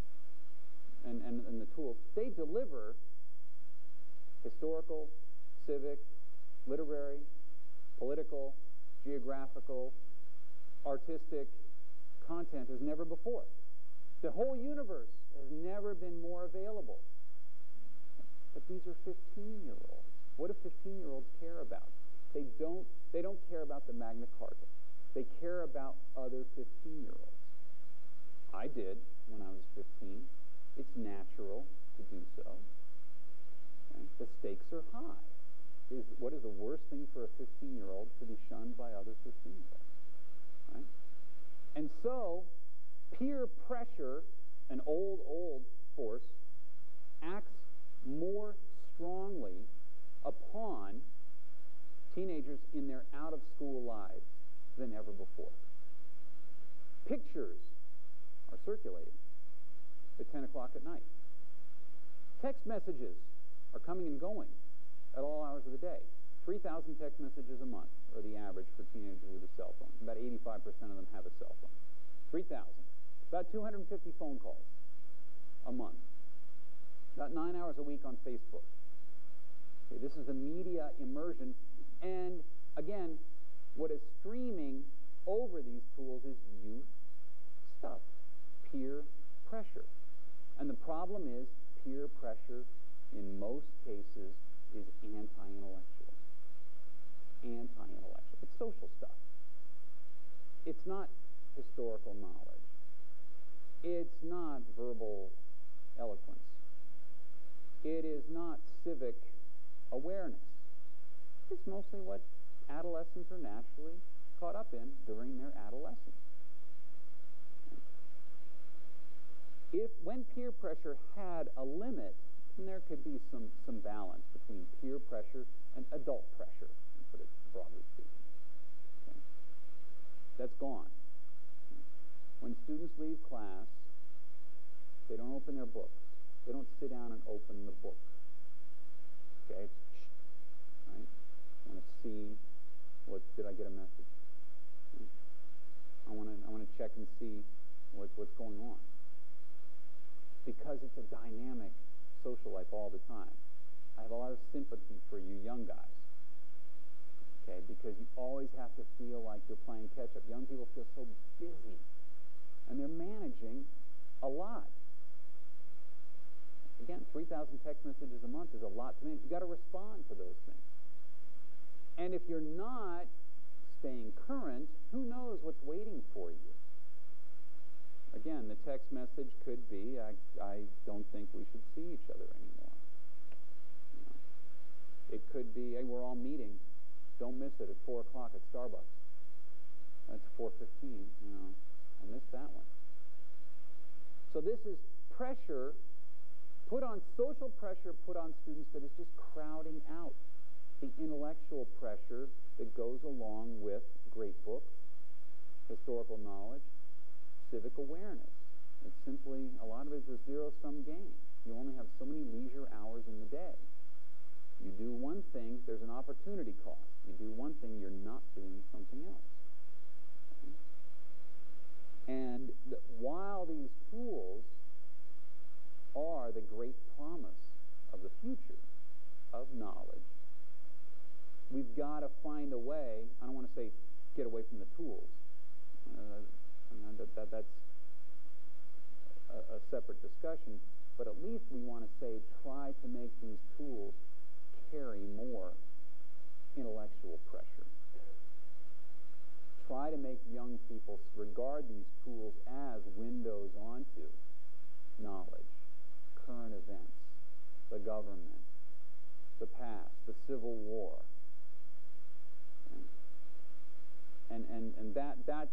Speaker 2: and the tools, they deliver historical, civic, literary, political, geographical, artistic content as never before. The whole universe has never been more available. But these are 15-year-olds. What do 15-year-olds care about? They don't care about the Magna Carta. They care about other 15-year-olds. I did when I was 15. It's natural to do so. Okay? The stakes are high. What is the worst thing for a 15-year-old? To be shunned by other 15-year-olds. Right? And so, peer pressure, an old force, acts more strongly upon teenagers in their out-of-school lives than ever before. Pictures are circulating at 10 o'clock at night. Text messages are coming and going at all hours of the day. 3,000 text messages a month are the average for teenagers with a cell phone. About 85% of them have a cell phone. 3,000. About 250 phone calls a month. About 9 hours a week on Facebook. Okay, this is the media immersion. And again, what is streaming over these tools is youth stuff, peer pressure. And the problem is peer pressure, in most cases, is anti-intellectual. Anti-intellectual. It's social stuff. It's not historical knowledge. It's not verbal eloquence. It is not civic awareness. It's mostly what adolescents are naturally caught up in during their adolescence. When peer pressure had a limit, then there could be some balance between peer pressure and adult pressure, to put it broadly speaking. Okay? That's gone. When students leave class, they don't open their books. They don't sit down and open the book. Okay? Right? I want to see did I get a message? Okay? I want to check and see what's going on. Because it's a dynamic social life all the time. I have a lot of sympathy for you young guys. Okay? Because you always have to feel like you're playing catch up. Young people feel so busy. And they're managing a lot. Again, 3,000 text messages a month is a lot to manage. You've got to respond to those things. And if you're not staying current, who knows what's waiting for you? Again, the text message could be, I don't think we should see each other anymore. You know? It could be, hey, we're all meeting. Don't miss it at 4 o'clock at Starbucks. That's 4:15. You know, I missed that one. So this is pressure social pressure put on students that is just crowding out the intellectual pressure that goes along with great books, historical knowledge, civic awareness. It's simply, a lot of it is a zero-sum game. You only have so many leisure hours in the day. You do one thing, there's an opportunity cost. You do one thing, you're not doing something else. Okay? And while these tools are the great promise of the future of knowledge, we've got to find a way. I don't want to say get away from the tools. That's a separate discussion, but at least we want to say try to make these tools carry more intellectual pressure. Try to make young people regard these tools as windows onto knowledge, current events, the government, the past, the Civil War. Okay? And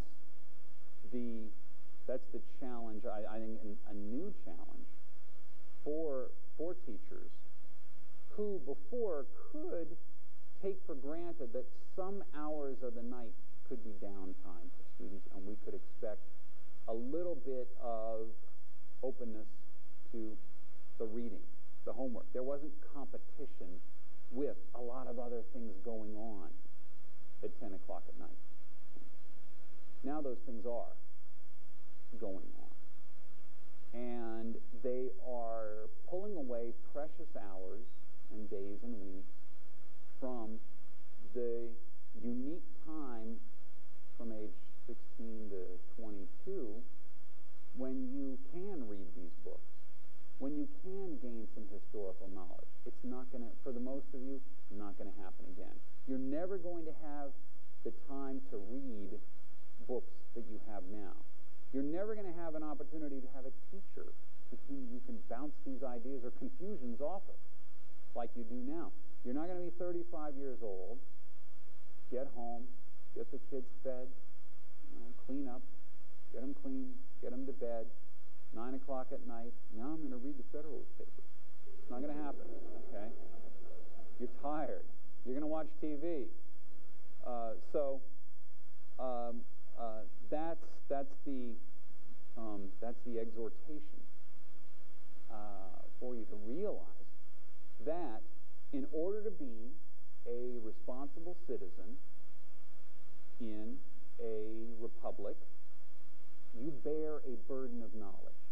Speaker 2: that's the challenge, I think, a new challenge for teachers who before could take for granted that some hours of the night could be downtime for students, and we could expect a little bit of openness to the reading, the homework. There wasn't competition with a lot of other things going on at 10 o'clock at night. Now those things are going on. And they are pulling away precious hours and days and weeks from the unique time from age 16 to 22 when you can read these books, when you can gain some historical knowledge. It's not going to, for the most of you, not going to happen again. You're never going to have the time to read books that you have now. You're never going to have an opportunity to have a teacher with whom you can bounce these ideas or confusions off of, like you do now. You're not going to be 35 years old, get home, get the kids fed, clean up, get them clean, get them to bed, 9 o'clock at night, now I'm going to read the Federalist Papers. It's not going to happen, okay? You're tired. You're going to watch TV. That's the exhortation for you to realize that in order to be a responsible citizen in a republic, you bear a burden of knowledge.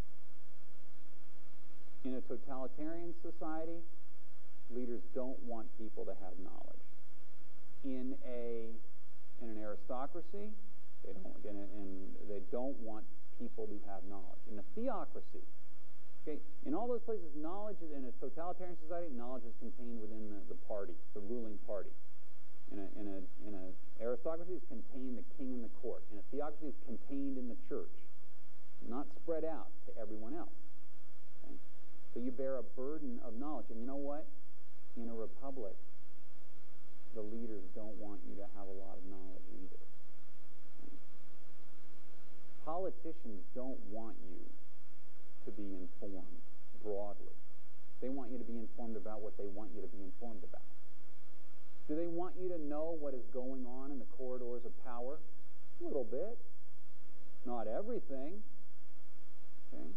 Speaker 2: In a totalitarian society, leaders don't want people to have knowledge. In an aristocracy, they don't want people to have knowledge. In a theocracy, Okay? In all those places, knowledge is, in a totalitarian society, knowledge is contained within the party, the ruling party. In a aristocracy, it's contained the king and the court. In a theocracy, it's contained in the church, not spread out to everyone else. Okay? So you bear a burden of knowledge. And you know what? In a republic, the leaders don't want you to have a lot of knowledge either. Okay? Politicians don't want you to be informed broadly. They want you to be informed about what they want you to be informed about. Do they want you to know what is going on in the corridors of power? A little bit. Not everything. Okay.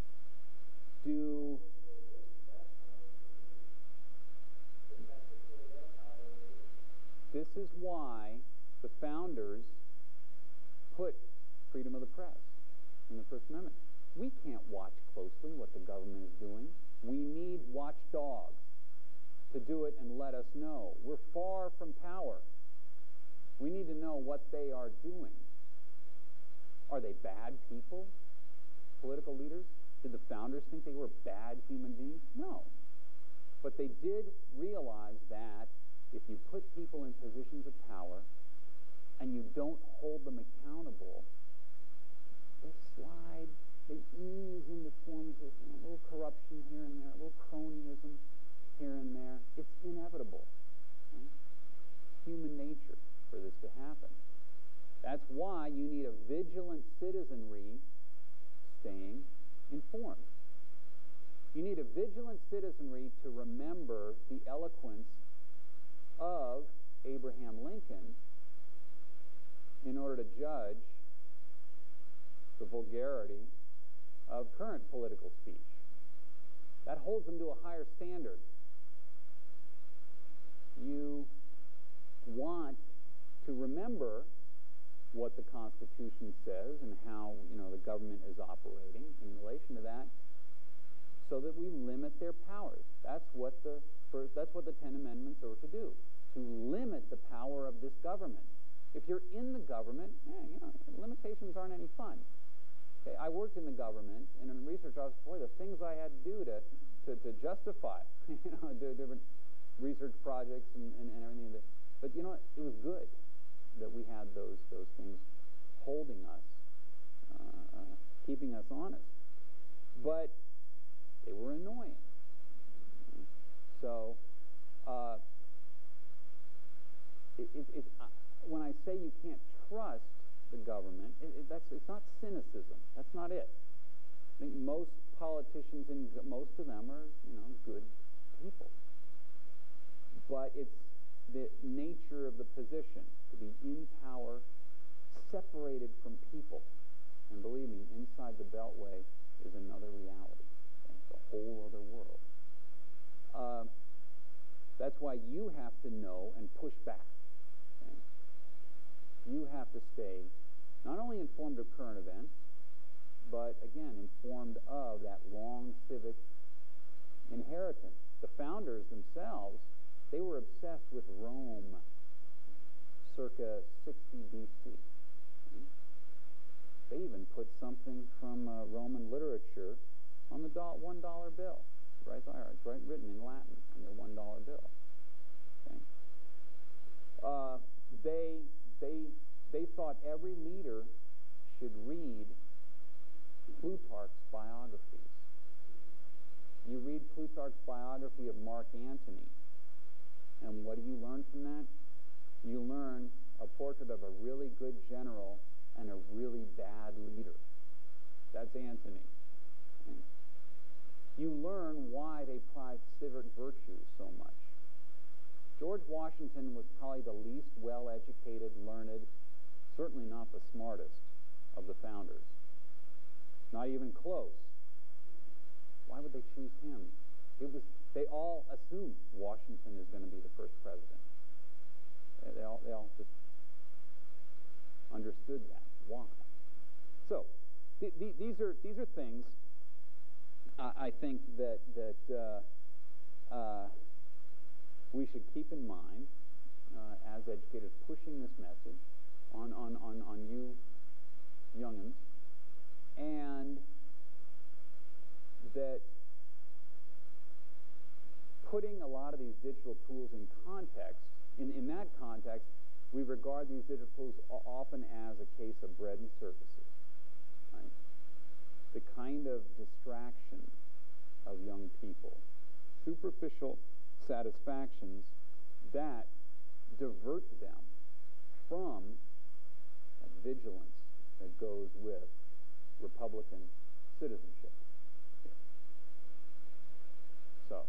Speaker 2: This is why the founders put freedom of the press in the First Amendment. We can't watch closely what the government is doing. We need watchdogs to do it and let us know. We're far from power. We need to know what they are doing. Are they bad people, political leaders? Did the founders think they were bad human beings? No. But they did realize that if you put people in positions of power and you don't hold them accountable, they slide, they ease into forms of a little corruption here and there, a little cronyism here and there. It's inevitable. Right? Human nature for this to happen. That's why you need a vigilant citizenry staying informed. You need a vigilant citizenry to remember the eloquence of Abraham Lincoln in order to judge the vulgarity of current political speech. That holds them to a higher standard. You want to remember what the Constitution says and how, the government is operating in relation to that, so that we limit their powers. That's what the 10 Amendments are to do, to limit the power of this government. If you're in the government, limitations aren't any fun. Okay, I worked in the government, and in research office, boy, the things I had to do to justify, different research projects and everything. But it was good that we had those things holding us, keeping us honest. But they were annoying. So when I say you can't trust the government, it's not cynicism. That's not it. I think most politicians, and most of them are good people. But it's the nature of the position to be in power, separated from people. And believe me, inside the Beltway is another reality. Okay? It's a whole other world. That's why you have to know and push back. Okay? You have to stay not only informed of current events, but again, informed of that long civic inheritance. The founders themselves, they were obsessed with Rome circa 60 BC. Okay? They even put something from Roman literature on the $1 bill. Right there, it's right written in Latin on their $1 bill. Okay? They thought every leader should read Plutarch's biographies. You read Plutarch's biography of Mark Antony, and what do you learn from that? You learn a portrait of a really good general and a really bad leader. That's Antony. Okay? You learn why they prized civic virtues so much. George Washington was probably the least well-educated, learned, certainly not the smartest of the founders. Not even close. Why would they choose him? They all assumed Washington is going to be the first president. They all just understood that. Why? So these are things I think that we should keep in mind as educators, pushing this message on you young'uns. And that putting a lot of these digital tools in context, in that context, we regard these digital tools often as a case of bread and circuses, right? The kind of distraction of young people, superficial satisfactions that divert them from that vigilance that goes with Republican citizenship. So,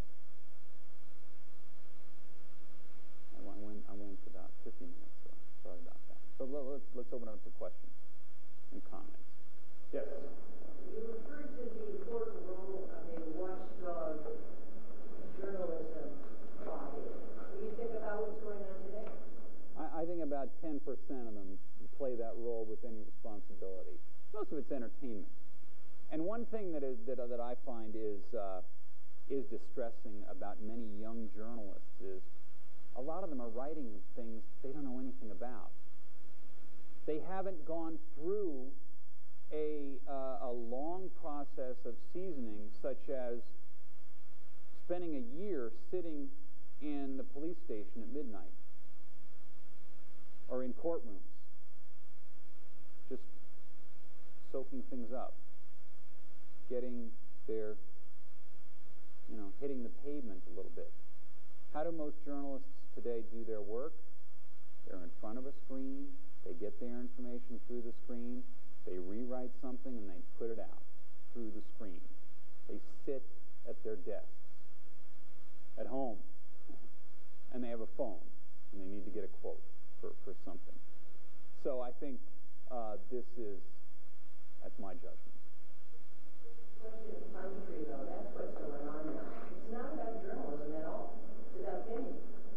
Speaker 2: I went about 50 minutes, so sorry about that. So let's open it up to questions and comments. Yes?
Speaker 3: You referred to the important role of a watchdog journalism body. What do you think about what's going on today?
Speaker 2: I think about 10% of them play that role with any responsibility. Most of it's entertainment. And one thing that I find is distressing about many young journalists is a lot of them are writing things they don't know anything about. They haven't gone through a long process of seasoning, such as spending a year sitting in the police station at midnight or in courtrooms, just soaking things up, getting their, hitting the pavement a little bit. How do most journalists today do their work? They're in front of a screen, they get their information through the screen, they rewrite something and they put it out through the screen. They sit at their desks at home and they have a phone and they need to get a quote for something. So I think that's my judgment.
Speaker 3: Question of country, though, that's what's going on now. It's not about journalism at all. It's about opinion.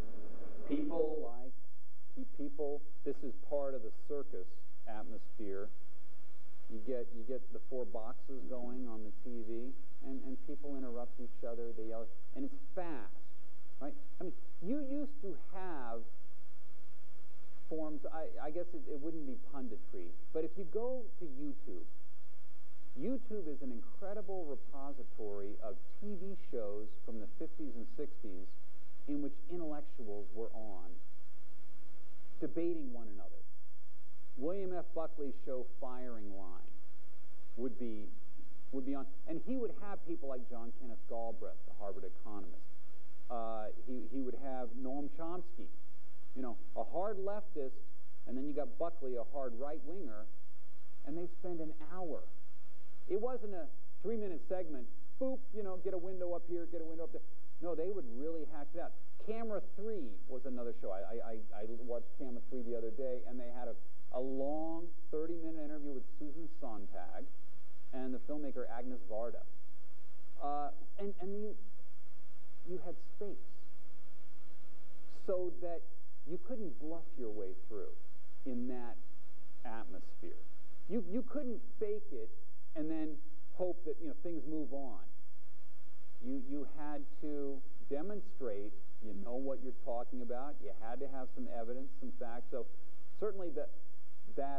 Speaker 2: People, this is part of the circus atmosphere. You get the 4 boxes going on the TV, and people interrupt each other, they yell, and it's fast, right? I mean, you used to have forms, I guess it wouldn't be punditry, but if you go to YouTube is an incredible repository of TV shows from the 50s and 60s in which intellectuals were on, debating one another. William F. Buckley's show Firing Line would be on, and he would have people like John Kenneth Galbraith, the Harvard economist. He would have Noam Chomsky, a hard leftist, and then you got Buckley, a hard right-winger, and they'd spend an hour. It wasn't a 3-minute segment, boop, get a window up here, get a window up there. No, they would really hash it out. Camera 3 was another show. I watched Camera 3 the other day, and they had a long 30-minute interview with Susan Sontag and the filmmaker Agnes Varda. And you had space so that you couldn't bluff your way through in that atmosphere. You couldn't fake it and then hope that things move on. You had to demonstrate you know what you're talking about. You had to have some evidence, some facts. So certainly that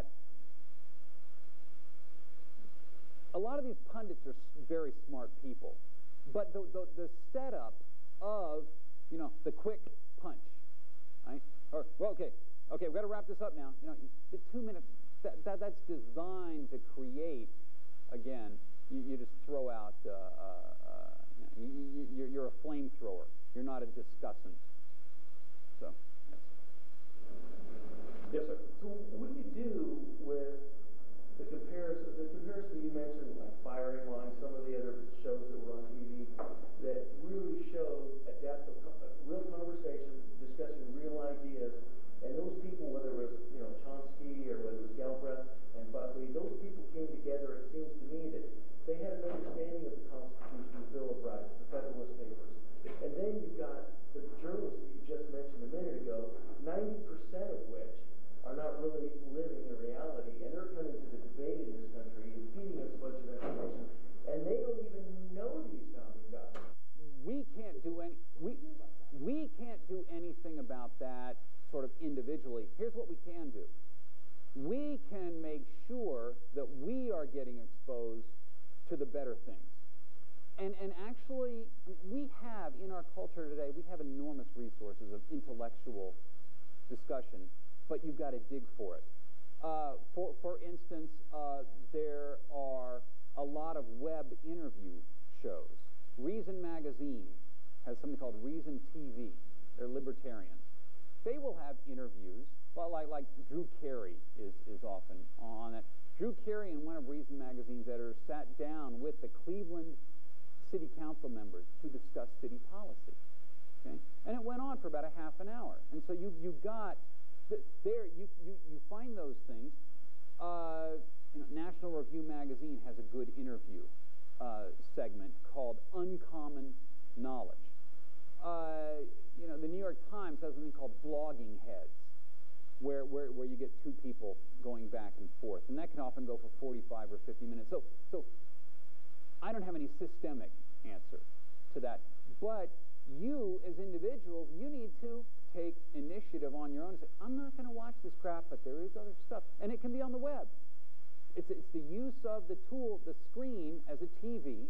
Speaker 2: a lot of these pundits are very smart people, but the setup of the quick punch, right? Or okay, we've got to wrap this up now. The 2 minute that's designed to create. Again, you just throw out. You're a flamethrower. You're not a discussant. So, yes.
Speaker 4: Yes, sir. So, what do you do with the comparison you mentioned, like Firing Line, some of the other shows that were on TV that really showed a depth of real conversation, discussing real ideas, and those people, whether it was Chomsky or whether it was Galbraith and Buckley, those people came together. It seems to me that they had an understanding of the Constitution, the Bill of Rights, the Federalist Papers, and then you've got the journalists that you just mentioned a minute ago, 90% of which are not really living in reality, and they're coming to the debate in this country and feeding us a bunch of information, and they don't even know these founding documents.
Speaker 2: We can't do anything about that sort of individually. Here's what we can do. We can make sure that we are getting exposed to the better things. And actually, I mean, we have, in our culture today, we have enormous resources of intellectual discussion, but you've got to dig for it. For instance, there are a lot of web interview shows. Reason Magazine has something called Reason TV. They're libertarians. They will have interviews, well, like Drew Carey is often on that. Drew Carey and one of Reason Magazine's editors sat down with the Cleveland city council members to discuss city policy. Okay? And it went on for about a half an hour. And so you got you find those things. National Review magazine has a good interview segment called Uncommon Knowledge. The New York Times has something called Blogging Heads, where you get two people going back and forth, and that can often go for 45 or 50 minutes. So I don't have any systemic answer to that, but you as individuals, you need to take initiative on your own and say, I'm not going to watch this crap, but there is other stuff, and it can be on the web. It's the use of the tool, the screen as a TV,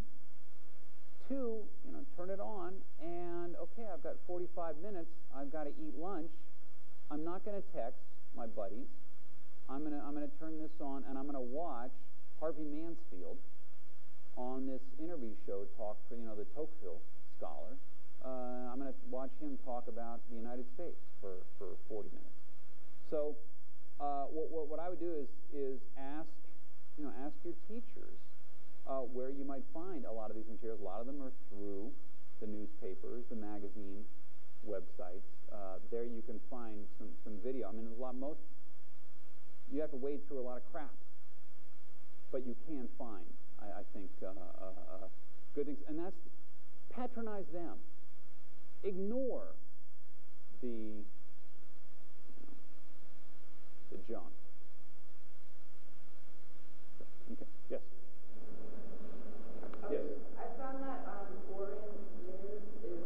Speaker 2: to turn it on, and okay, I've got 45 minutes. I've got to eat lunch. I'm not going to text my buddies. I'm gonna turn this on, and I'm going to watch Harvey Mansfield on this interview show talk for the Tocqueville scholar. I'm going to watch him talk about the United States for 40 minutes. So what I would do is ask your teachers where you might find a lot of these materials. A lot of them are through the newspapers, the magazine websites. There you can find some video. I mean, you have to wade through a lot of crap, but you can find, I think, good things. And that's patronize them. Ignore the junk. Okay. Yes. Yes.
Speaker 5: I found that foreign news is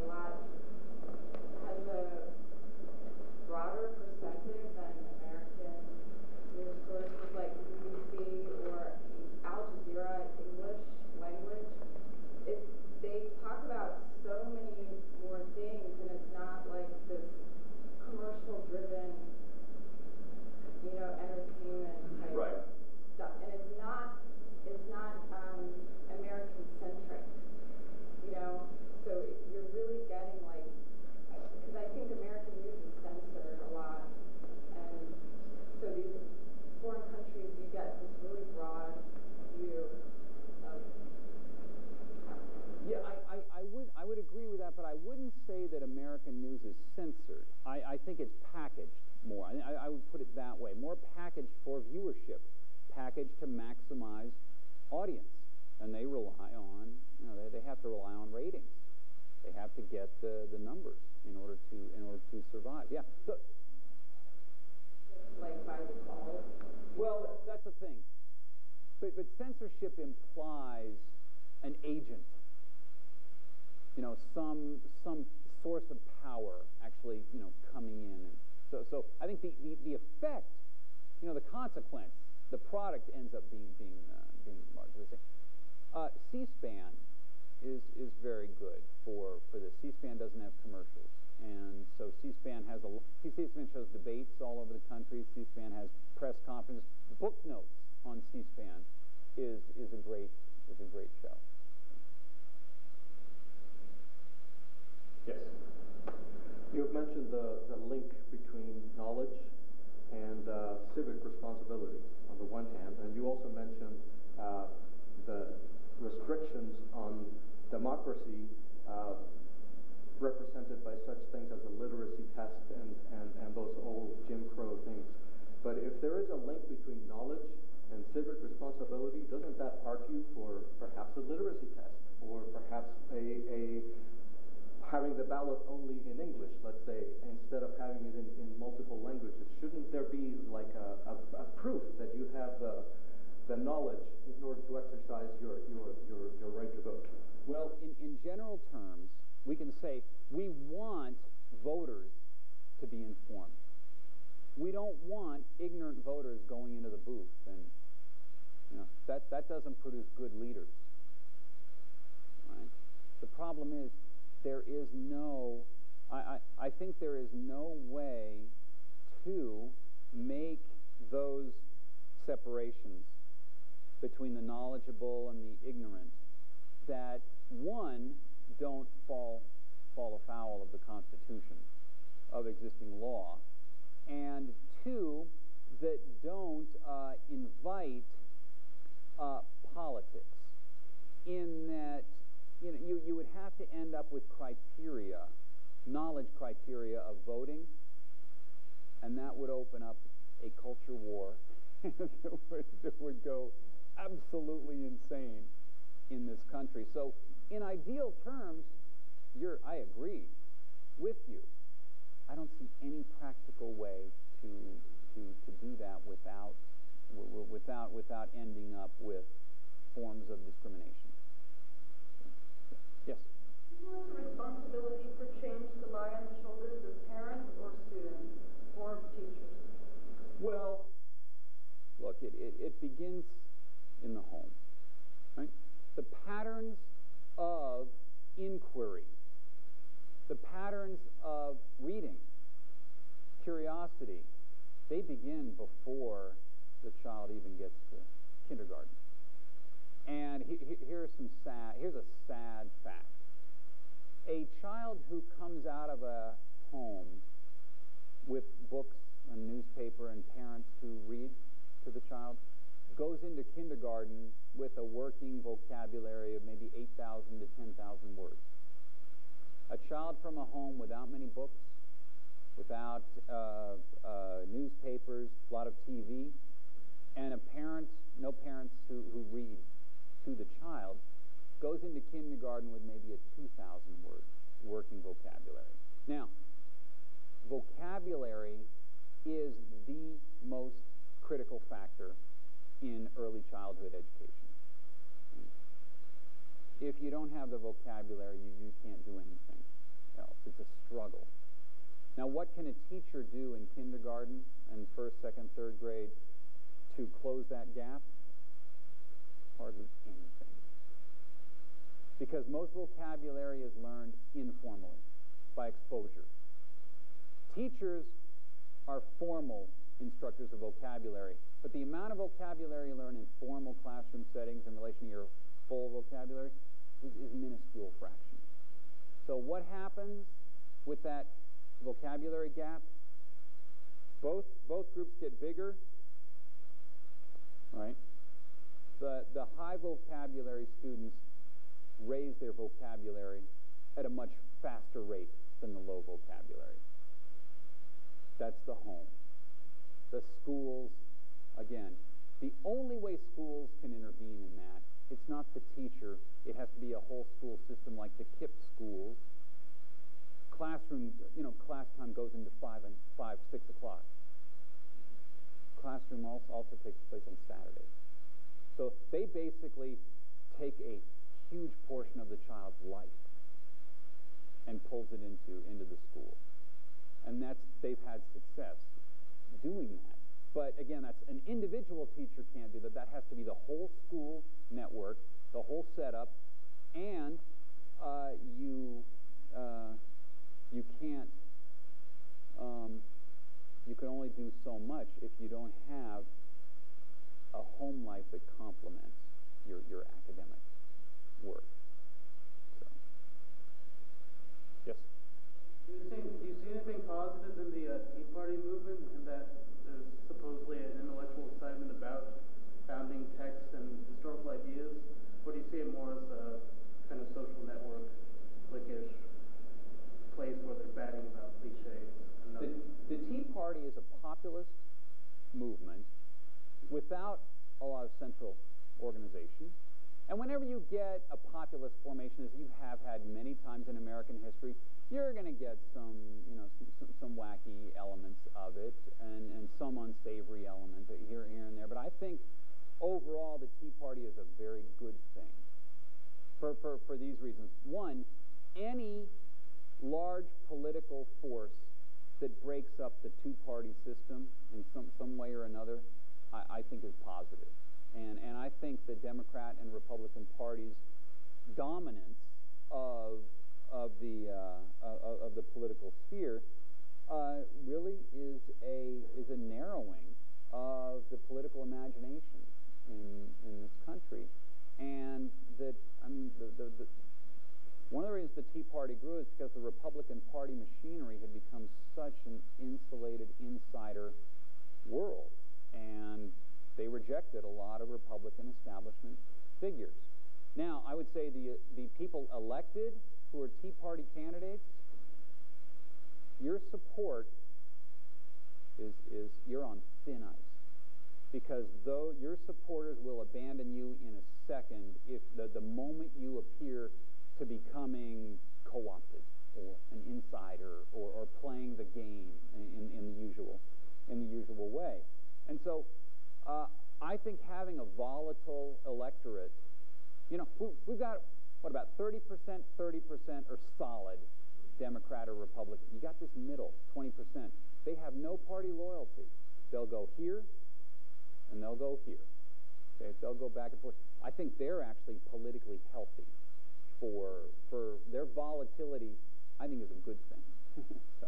Speaker 5: has a broader perspective than American news sources like BBC or Al Jazeera English language. They talk about so many more things, and it's not like this commercial-driven, entertainment type stuff. And it's not American-centric, So you're really getting because I think American news is censored a lot, and so these foreign countries, you get this really broad view of.
Speaker 2: Yeah, I would agree with that, but I wouldn't say that American news is censored. I think it's packaged more. I would put it that way. More packaged for viewership, packaged to maximize audience. And they rely on, they have to rely on ratings. They have to get the numbers in order to survive. Yeah. So,
Speaker 5: By default?
Speaker 2: Well, that's the thing. But censorship implies an agent. Some source of power actually, coming in. And so I think the effect, the consequence, the product ends up being largely the same. C-SPAN is very good for this. C-SPAN doesn't have commercials, and so C-SPAN C-SPAN shows debates all over the country. C-SPAN has press conferences. Book notes on C-SPAN is a great show.
Speaker 4: Yes.
Speaker 6: You have mentioned the link between knowledge and civic responsibility on the one hand, and you also mentioned the restrictions on democracy represented by such things as a literacy test and those old Jim Crow things. But if there is a link between knowledge and civic responsibility, doesn't that argue for perhaps a literacy test, or perhaps having the ballot only in English, let's say, instead of having it in multiple languages? Shouldn't there be like a proof that you have the knowledge in order to exercise your right to vote?
Speaker 2: Well, in general terms, we can say we want voters to be informed. We don't want ignorant voters going into the booth, and that doesn't produce good leaders. The problem is there is no, I think there is no way to make those separations between the knowledgeable and the ignorant that, one, don't fall afoul of the Constitution, of existing law, and two, that don't invite politics, in that you would have to end up with criteria, knowledge criteria of voting, and that would open up a culture war that would go absolutely insane in this country. So in ideal terms, I agree with you. I don't see any practical way to do that without ending up with forms of discrimination. Yes?
Speaker 5: Do you want the responsibility for change to lie on the shoulders of parents or students or teachers?
Speaker 2: Well, look, it begins in the home, right? The patterns of inquiry, the patterns of reading, curiosity, they begin before the child even gets to kindergarten. And here's a sad fact. A child who comes out of a home with books and newspaper and parents who read to the child goes into kindergarten with a working vocabulary of maybe 8,000 to 10,000 words. A child from a home without many books, without newspapers, a lot of TV, and no parents who read to the child, goes into kindergarten with maybe a 2,000-word working vocabulary. Now, vocabulary is the most critical factor in early childhood education. If you don't have the vocabulary, you can't do anything else. It's a struggle. Now, what can a teacher do in kindergarten and first, second, third grade to close that gap? Hardly anything. Because most vocabulary is learned informally, by exposure. Teachers are formal instructors of vocabulary, but the amount of vocabulary you learn in formal classroom settings in relation to your full vocabulary is minuscule fraction. So what happens with that vocabulary gap? Both groups get bigger, right? The high vocabulary students raise their vocabulary at a much faster rate than the low vocabulary. That's the home. The schools, again, the only way schools can intervene in that, it's not the teacher, it has to be a whole school system like the KIPP schools. Class time goes into 6 o'clock. Classroom also takes place on Saturdays. So they basically take a huge portion of the child's life and pulls it into the school. And they've had success doing that. But again, that's an individual teacher can't do that. That has to be the whole school network, the whole setup, and you can't. You can only do so much if you don't have a home life that complements your academic work. So, yes.
Speaker 4: Do you see anything positive in the Tea Party movement, in that there's supposedly an intellectual excitement about founding texts and historical ideas? Or do you see it more as a kind of social network, cliquish place where they're batting about cliches?
Speaker 2: The Tea Party is a populist movement without a lot of central organization. And whenever you get a populist formation, as you have had many times in American history, you're going to get some wacky elements of it and some unsavory element here and there. But I think overall the Tea Party is a very good thing for these reasons. One, any large political force that breaks up the two-party system in some way or another, I think is positive. And I think the Democrat and Republican parties' dominance of the political sphere really is a narrowing of the political imagination in this country, and that one of the reasons the Tea Party grew is because the Republican Party machinery had become such an insulated insider world, and they rejected a lot of Republican establishment figures. Now, I would say the people elected who are Tea Party candidates, your support is you're on thin ice, because though your supporters will abandon you in a second if the moment you appear to becoming co-opted or an insider or playing the game in the usual way. And so I think having a volatile electorate, we've got, what, about 30% are solid Democrat or Republican. You got this middle, 20%. They have no party loyalty. They'll go here, and they'll go here. Okay, they'll go back and forth. I think they're actually politically healthy for their volatility. I think is a good thing. So,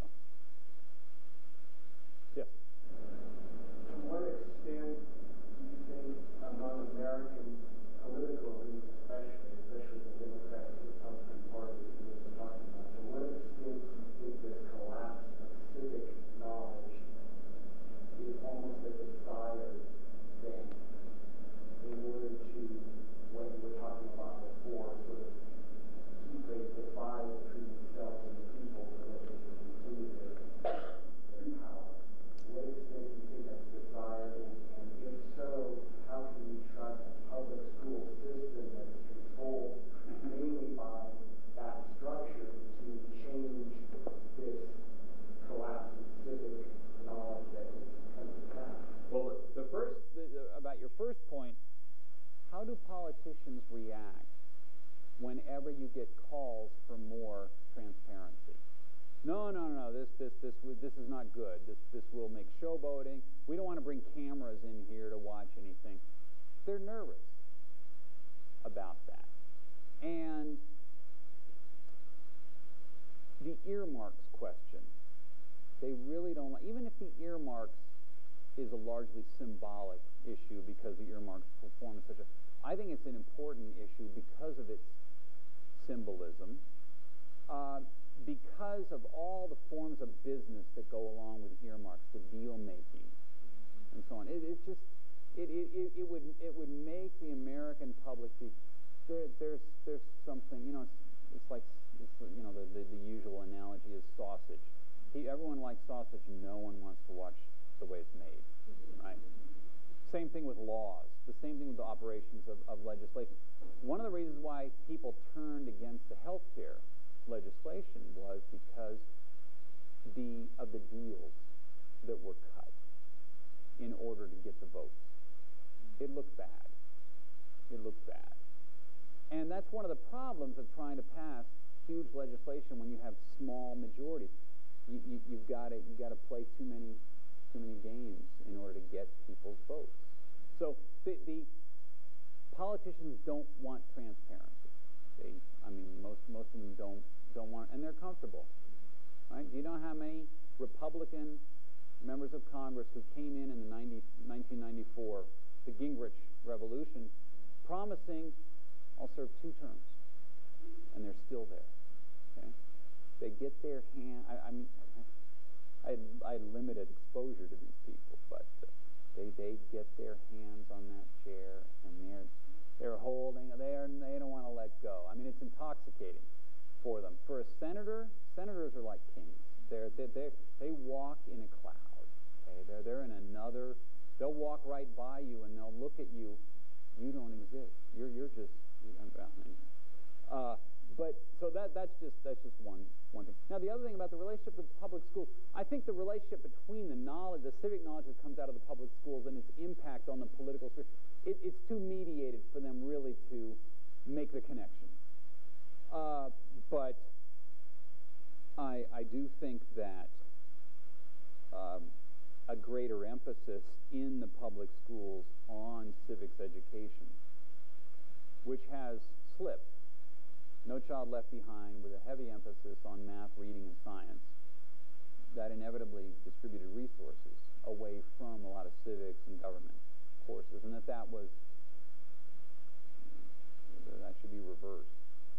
Speaker 2: yes.
Speaker 7: To what extent do you think among American political elites, especially the Democratic and Republican parties that we've been talking about, to what extent do you think this collapse of civic knowledge is almost a desired thing in order to, what you were talking about before, sort of keep a divide between themselves and the people so that they can continue their power? To what extent do you think that's desired, and if so, how can we trust a public school system that is controlled mainly by that structure to change this collapse of civic knowledge that has come to pass?
Speaker 2: Well, about your first point, how do politicians react whenever you get calls for more transparency? No, this is not good. This will make showboating. We don't want to bring cameras in here to watch anything. They're nervous about that. And the earmarks question, they really don't like, even if the earmarks is a largely symbolic issue because the earmarks form such a, I think it's an important issue because of its symbolism, because of all the forms of business that go along with earmarks, the deal making, and so on. It would make the American public be there's something, it's like the usual analogy is sausage. Everyone likes sausage. No one wants to watch the way it's made, right? Same thing with laws. The same thing with the operations of legislation. One of the reasons why people turned against the health care legislation was because of the deals that were cut in order to get the votes. It looked bad. It looked bad. And that's one of the problems of trying to pass huge legislation when you have small majorities. You've got to play too many games in order to get people's votes. So the politicians don't want transparency. Most of them don't want, and they're comfortable, right? Do you know how many Republican members of Congress who came in the 1994, the Gingrich Revolution, promising, I'll serve 2 terms, and they're still there. Okay, they get their hand. I had limited exposure to these people, but they get their hands on that chair, and they're holding. They don't want to let go. It's intoxicating for them. For a senator, senators are like kings. They walk in a cloud. Okay, they're in another. They'll walk right by you, and they'll look at you. You don't exist. You're just. But so that's just one thing. Now the other thing about the relationship with public schools, I think the relationship between the civic knowledge that comes out of the public schools and its impact on the political sphere, it's too mediated for them really to make the connection. But I do think that a greater emphasis in the public schools on civics education, which has slipped No Child Left Behind, with a heavy emphasis on math, reading, and science, that inevitably distributed resources away from a lot of civics and government courses, and that should be reversed.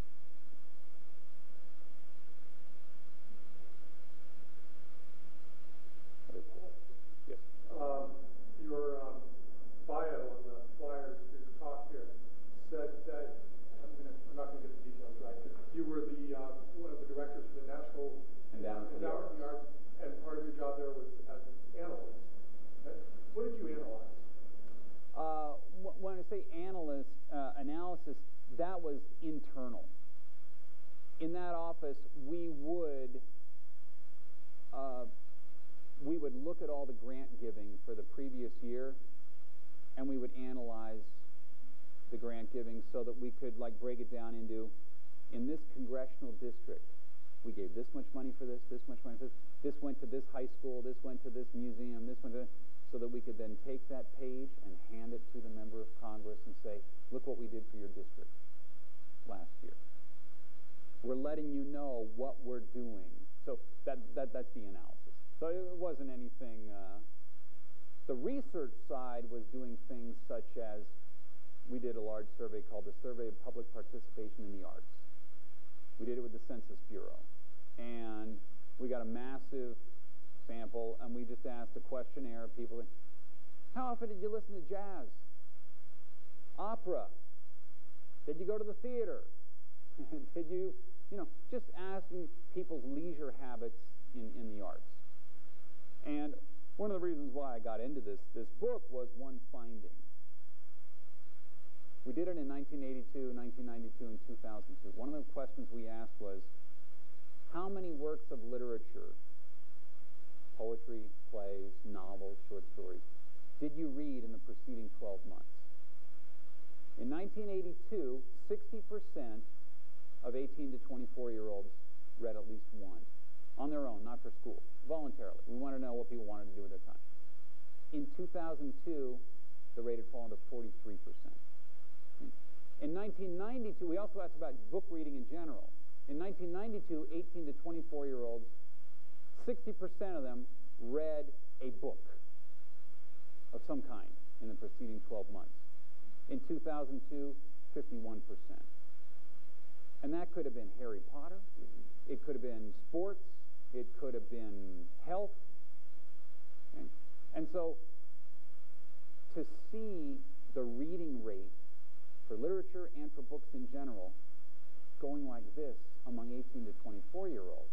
Speaker 2: Yes.
Speaker 8: Your bio on the flyers for your talk here said that I'm not going to get the details right. But you were the one of the directors for the National
Speaker 2: Endowment for the Arts,
Speaker 8: and part of your job there was as an analyst. What did you analyze?
Speaker 2: When I say analysis, that was internal. In that office, we would look at all the grant giving for the previous year, and we would analyze the grant giving so that we could break it down into, in this congressional district, we gave this much money for this much money for this, this went to this high school, this went to this museum, this went to, so that we could then take that page and hand it to the member of Congress and say, look what we did for your district last year. We're letting you know what we're doing. So that's the analysis. So it wasn't anything, the research side was doing things such as, we did a large survey called the Survey of Public Participation in the Arts. We did it with the Census Bureau. And we got a massive sample, and we just asked a questionnaire of people, how often did you listen to jazz? Opera? Did you go to the theater? Did you, just asking people's leisure habits in the arts. And one of the reasons why I got into this book was one finding. We did it in 1982, 1992, and 2002. One of the questions we asked was, how many works of literature, poetry, plays, novels, short stories, did you read in the preceding 12 months? In 1982, 60% of 18 to 24-year-olds read at least one, on their own, not for school, voluntarily. We want to know what people wanted to do with their time. In 2002, the rate had fallen to 43%. In 1992, we also asked about book reading in general. In 1992, 18 to 24-year-olds, 60% of them read a book of some kind in the preceding 12 months. In 2002, 51%. And that could have been Harry Potter. It could have been sports. It could have been health. Okay? And so to see the reading rate for literature and for books in general going like this among 18 to 24-year-olds,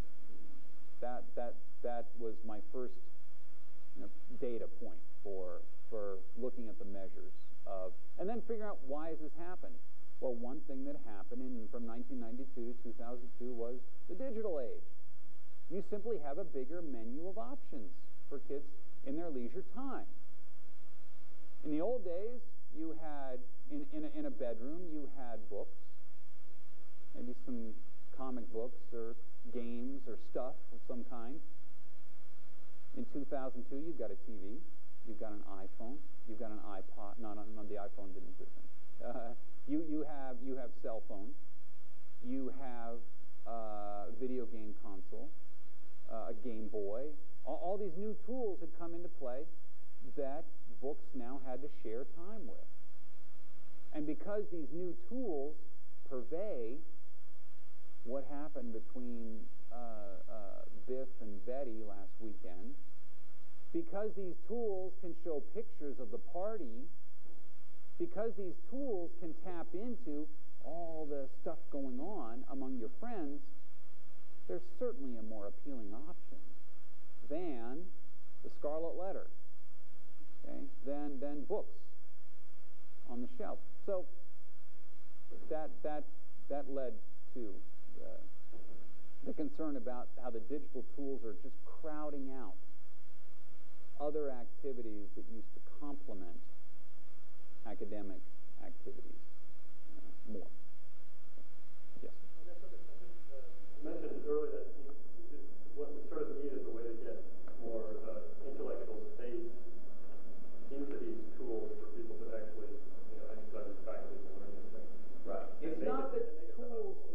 Speaker 2: that was my first data point for looking at the measures of, and then figuring out why has this happened. Well, one thing that happened from 1992 to 2002 was the digital age. You simply have a bigger menu of options for kids in their leisure time. In the old days, you had, in a bedroom, you had books, maybe some comic books or games or stuff of some kind. In 2002, you've got a TV, you've got an iPhone, you've got an iPod. No, the iPhone didn't exist then. You have cell phones, you have a video game console, a Game Boy. All these new tools had come into play that books now had to share time with. And because these new tools purvey what happened between Biff and Betty last weekend, because these tools can show pictures of the party, because these tools can tap into all the stuff going on among your friends, there's certainly a more appealing option than the Scarlet Letter, okay? Than books on the shelf. So that led to the concern about how the digital tools are just crowding out other activities that used to complement academic activities more. Yes?
Speaker 9: You mentioned earlier that what we sort of need is a way to get more intellectual space into these tools for people to actually exercise faculty and learn these things.
Speaker 2: Right. It's not that tools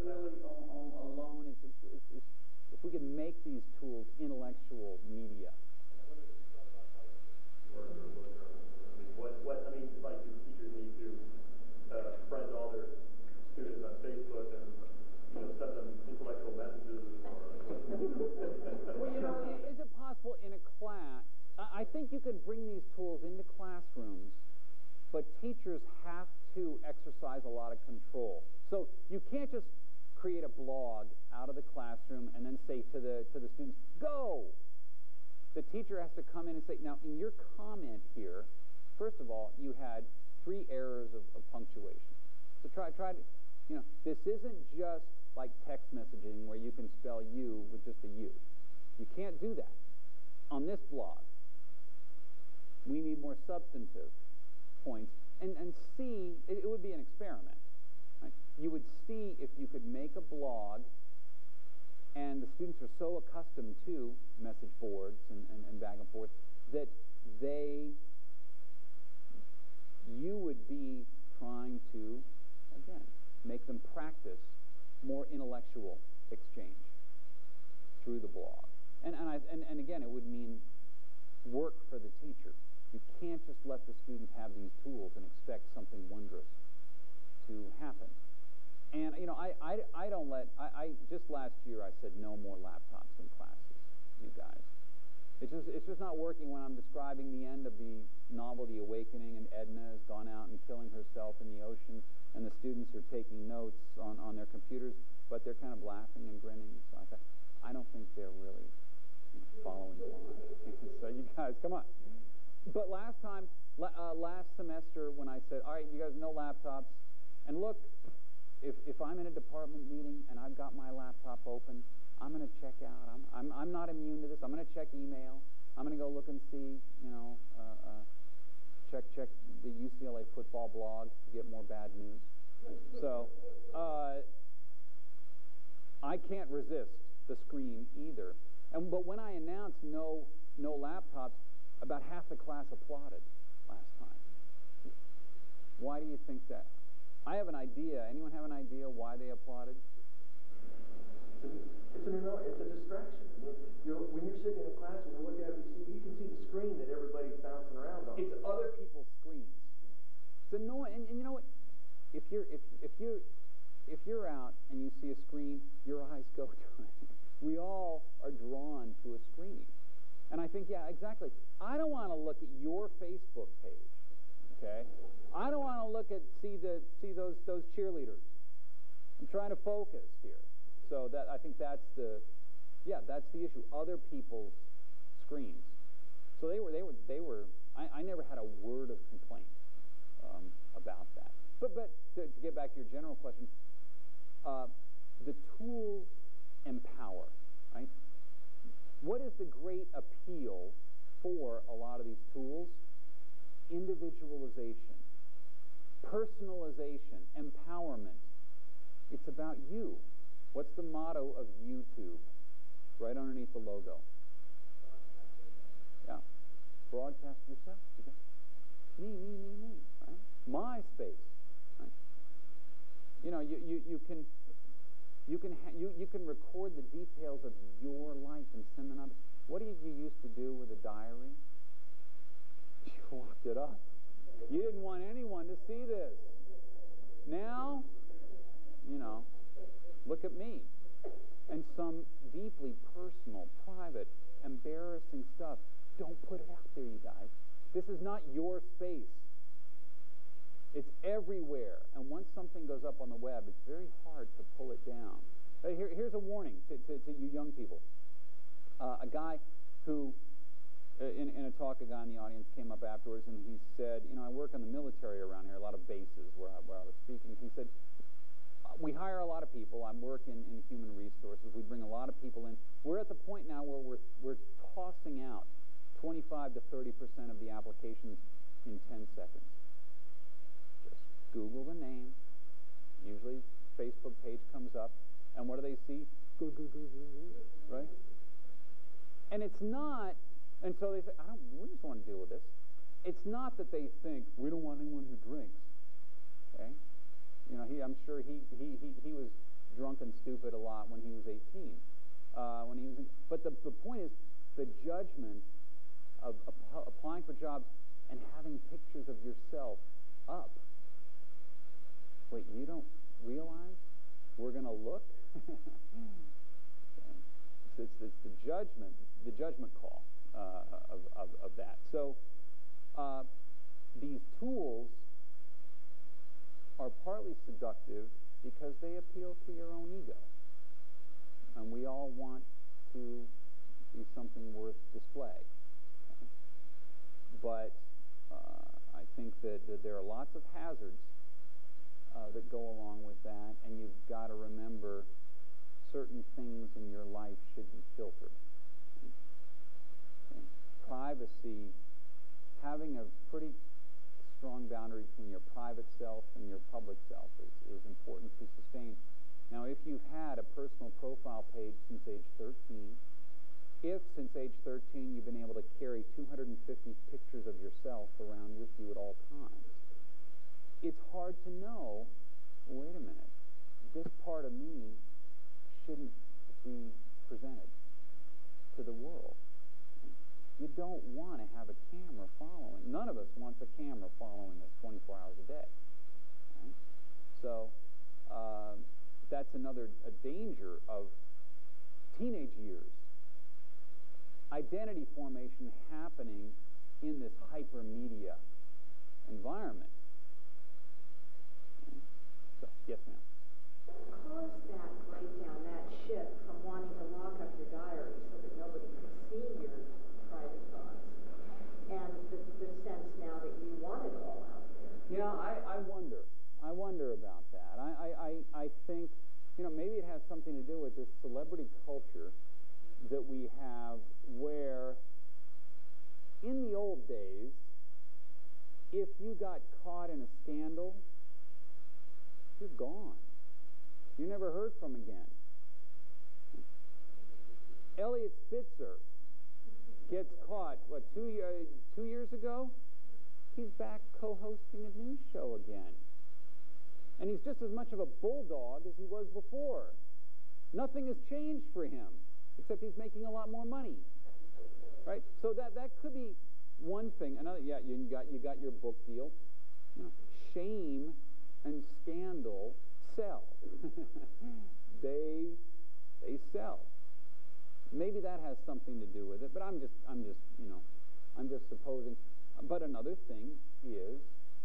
Speaker 2: tools intellectual media.
Speaker 9: What I mean, like, do teachers need to friend all their students on Facebook and send them intellectual messages, or
Speaker 2: Well, is it possible in a class? I think you could bring these tools into classrooms, but teachers have to exercise a lot of control. So you can't just create a blog out of the classroom and then say to the students, go. The teacher has to come in and say, now in your comment here, first of all, you had 3 errors of punctuation. So try to, this isn't just like text messaging where you can spell you with just a U. You can't do that. On this blog, we need more substantive points. And see, it would be an experiment. Right? You would see if you could make a blog, and the students are so accustomed to message boards and back and forth that you would be trying to, again, make them practice more intellectual exchange through the blog. And again, it would mean work for the teacher. You can't just let the student have these tools and expect something wondrous to happen. And I don't let just last year I said no more laptops in classes, you guys. It's just not working when I'm describing the end of the novel The Awakening, and Edna has gone out and killing herself in the ocean, and the students are taking notes on their computers, but they're kind of laughing and grinning. So I don't think they're really following along. So you guys, come on. But last semester when I said, all right, you guys, no laptops, and look, if I'm in a department meeting and I've got my laptop open, I'm going to check out. I'm not immune to this. I'm going to check email. I'm going to go look and see, check the UCLA football blog to get more bad news. So I can't resist the screen either. But when I announced no laptops, about half the class applauded last time. Why do you think that? I have an idea. Anyone have an idea why they applauded?
Speaker 4: It's a distraction. When you're sitting in a class and you're looking at it, you can see the screen that everybody's bouncing around on.
Speaker 2: It's other people's screens. It's annoying. And you know what? If you're out and you see a screen, your eyes go to it. We all are drawn to a screen. And I think, yeah, exactly. I don't want to look at your Facebook page. Okay? I don't want to see those cheerleaders. I'm trying to focus here. So I think that's the issue. Other people's screens. So they were. I never had a word of complaint about that. But to get back to your general question, the tools empower, right? What is the great appeal for a lot of these tools? Individualization, personalization, empowerment. It's about you. What's the motto of YouTube? Right underneath the logo. Yeah. Broadcast yourself. Me. Right? My space. Right? You can record the details of your life and send them out. What did you used to do with a diary? You locked it up. You didn't want anyone to see this. Now, look at me. And some deeply personal, private, embarrassing stuff. Don't put it out there, you guys. This is not your space. It's everywhere. And once something goes up on the web, it's very hard to pull it down. Here's a warning to you young people. A guy who, in a talk, a guy in the audience came up afterwards and he said, I work in the military around here, a lot of bases where I was speaking. He said, we hire a lot of people. I'm working in human resources. We bring a lot of people in. We're at the point now where we're tossing out 25 to 30% of the applications in 10 seconds. Just Google the name. Usually Facebook page comes up. And what do they see? Go, right? And it's not, and so they say, we just want to deal with this. It's not that they think, we don't want anyone who drinks. Okay? I'm sure he was drunk and stupid a lot when he was 18. when he was. But the point is, the judgment of applying for jobs and having pictures of yourself up. Wait, you don't realize we're going to look? It's the judgment call of that. So these tools are partly seductive because they appeal to your own ego. And we all want to be something worth display. Okay? But I think that there are lots of hazards that go along with that, and you've got to remember certain things in your life should be filtered. Okay? Privacy, having a pretty strong boundary between your private self and your public self is important to sustain. Now, if you've had a personal profile page since age 13, if since age 13 you've been able to carry 250 pictures of yourself around with you at all times, it's hard to know, wait a minute, this part of me shouldn't be presented to the world. You don't want to have a camera following. None of us wants a camera following us 24 hours a day. Right? So that's another danger of teenage years. Identity formation happening in this hypermedia environment. Okay? So, yes, ma'am.
Speaker 3: What caused that breakdown, that shift from wanting to lock up your diary so that nobody could see your private thoughts, and the sense now that you want it all out there?
Speaker 2: Yeah, I wonder about that. I think, maybe it has something to do with this celebrity culture that we have, where in the old days, if you got caught in a scandal, you're gone. You're never heard from again. Elliot Spitzer gets caught, 2 years ago? He's back co-hosting a news show again. And he's just as much of a bulldog as he was before. Nothing has changed for him, except he's making a lot more money. Right? So that could be one thing. Another, yeah, you got your book deal. Shame and scandal sell. they sell. Maybe that has something to do with it, but I'm just supposing. But another thing is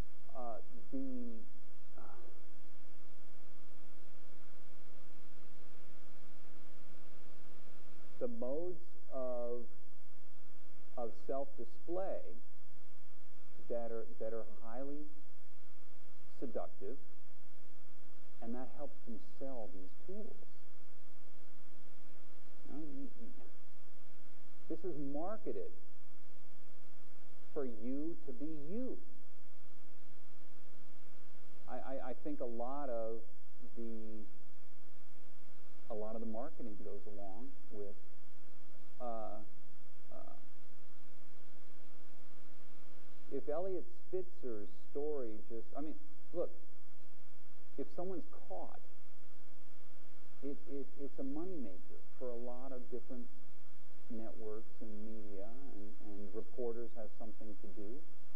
Speaker 2: the modes of self-display that are highly seductive, and that helps them sell these tools. This is marketed for you to be you. I think a lot of the marketing goes along with if Elliot Spitzer's story look, if someone's caught, it's a moneymaker for a lot of different networks and media, and reporters have something to do.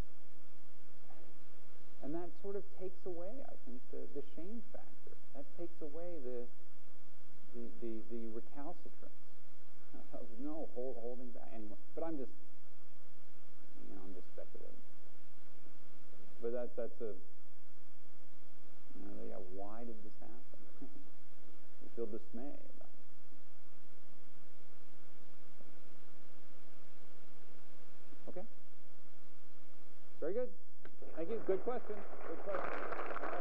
Speaker 2: And that sort of takes away, I think, the shame factor. That takes away the recalcitrance of holding back. Anyway, but I'm just speculating. But that's a, why did this happen? You feel dismay about it. Okay. Very good. Thank you. Good question. Good question.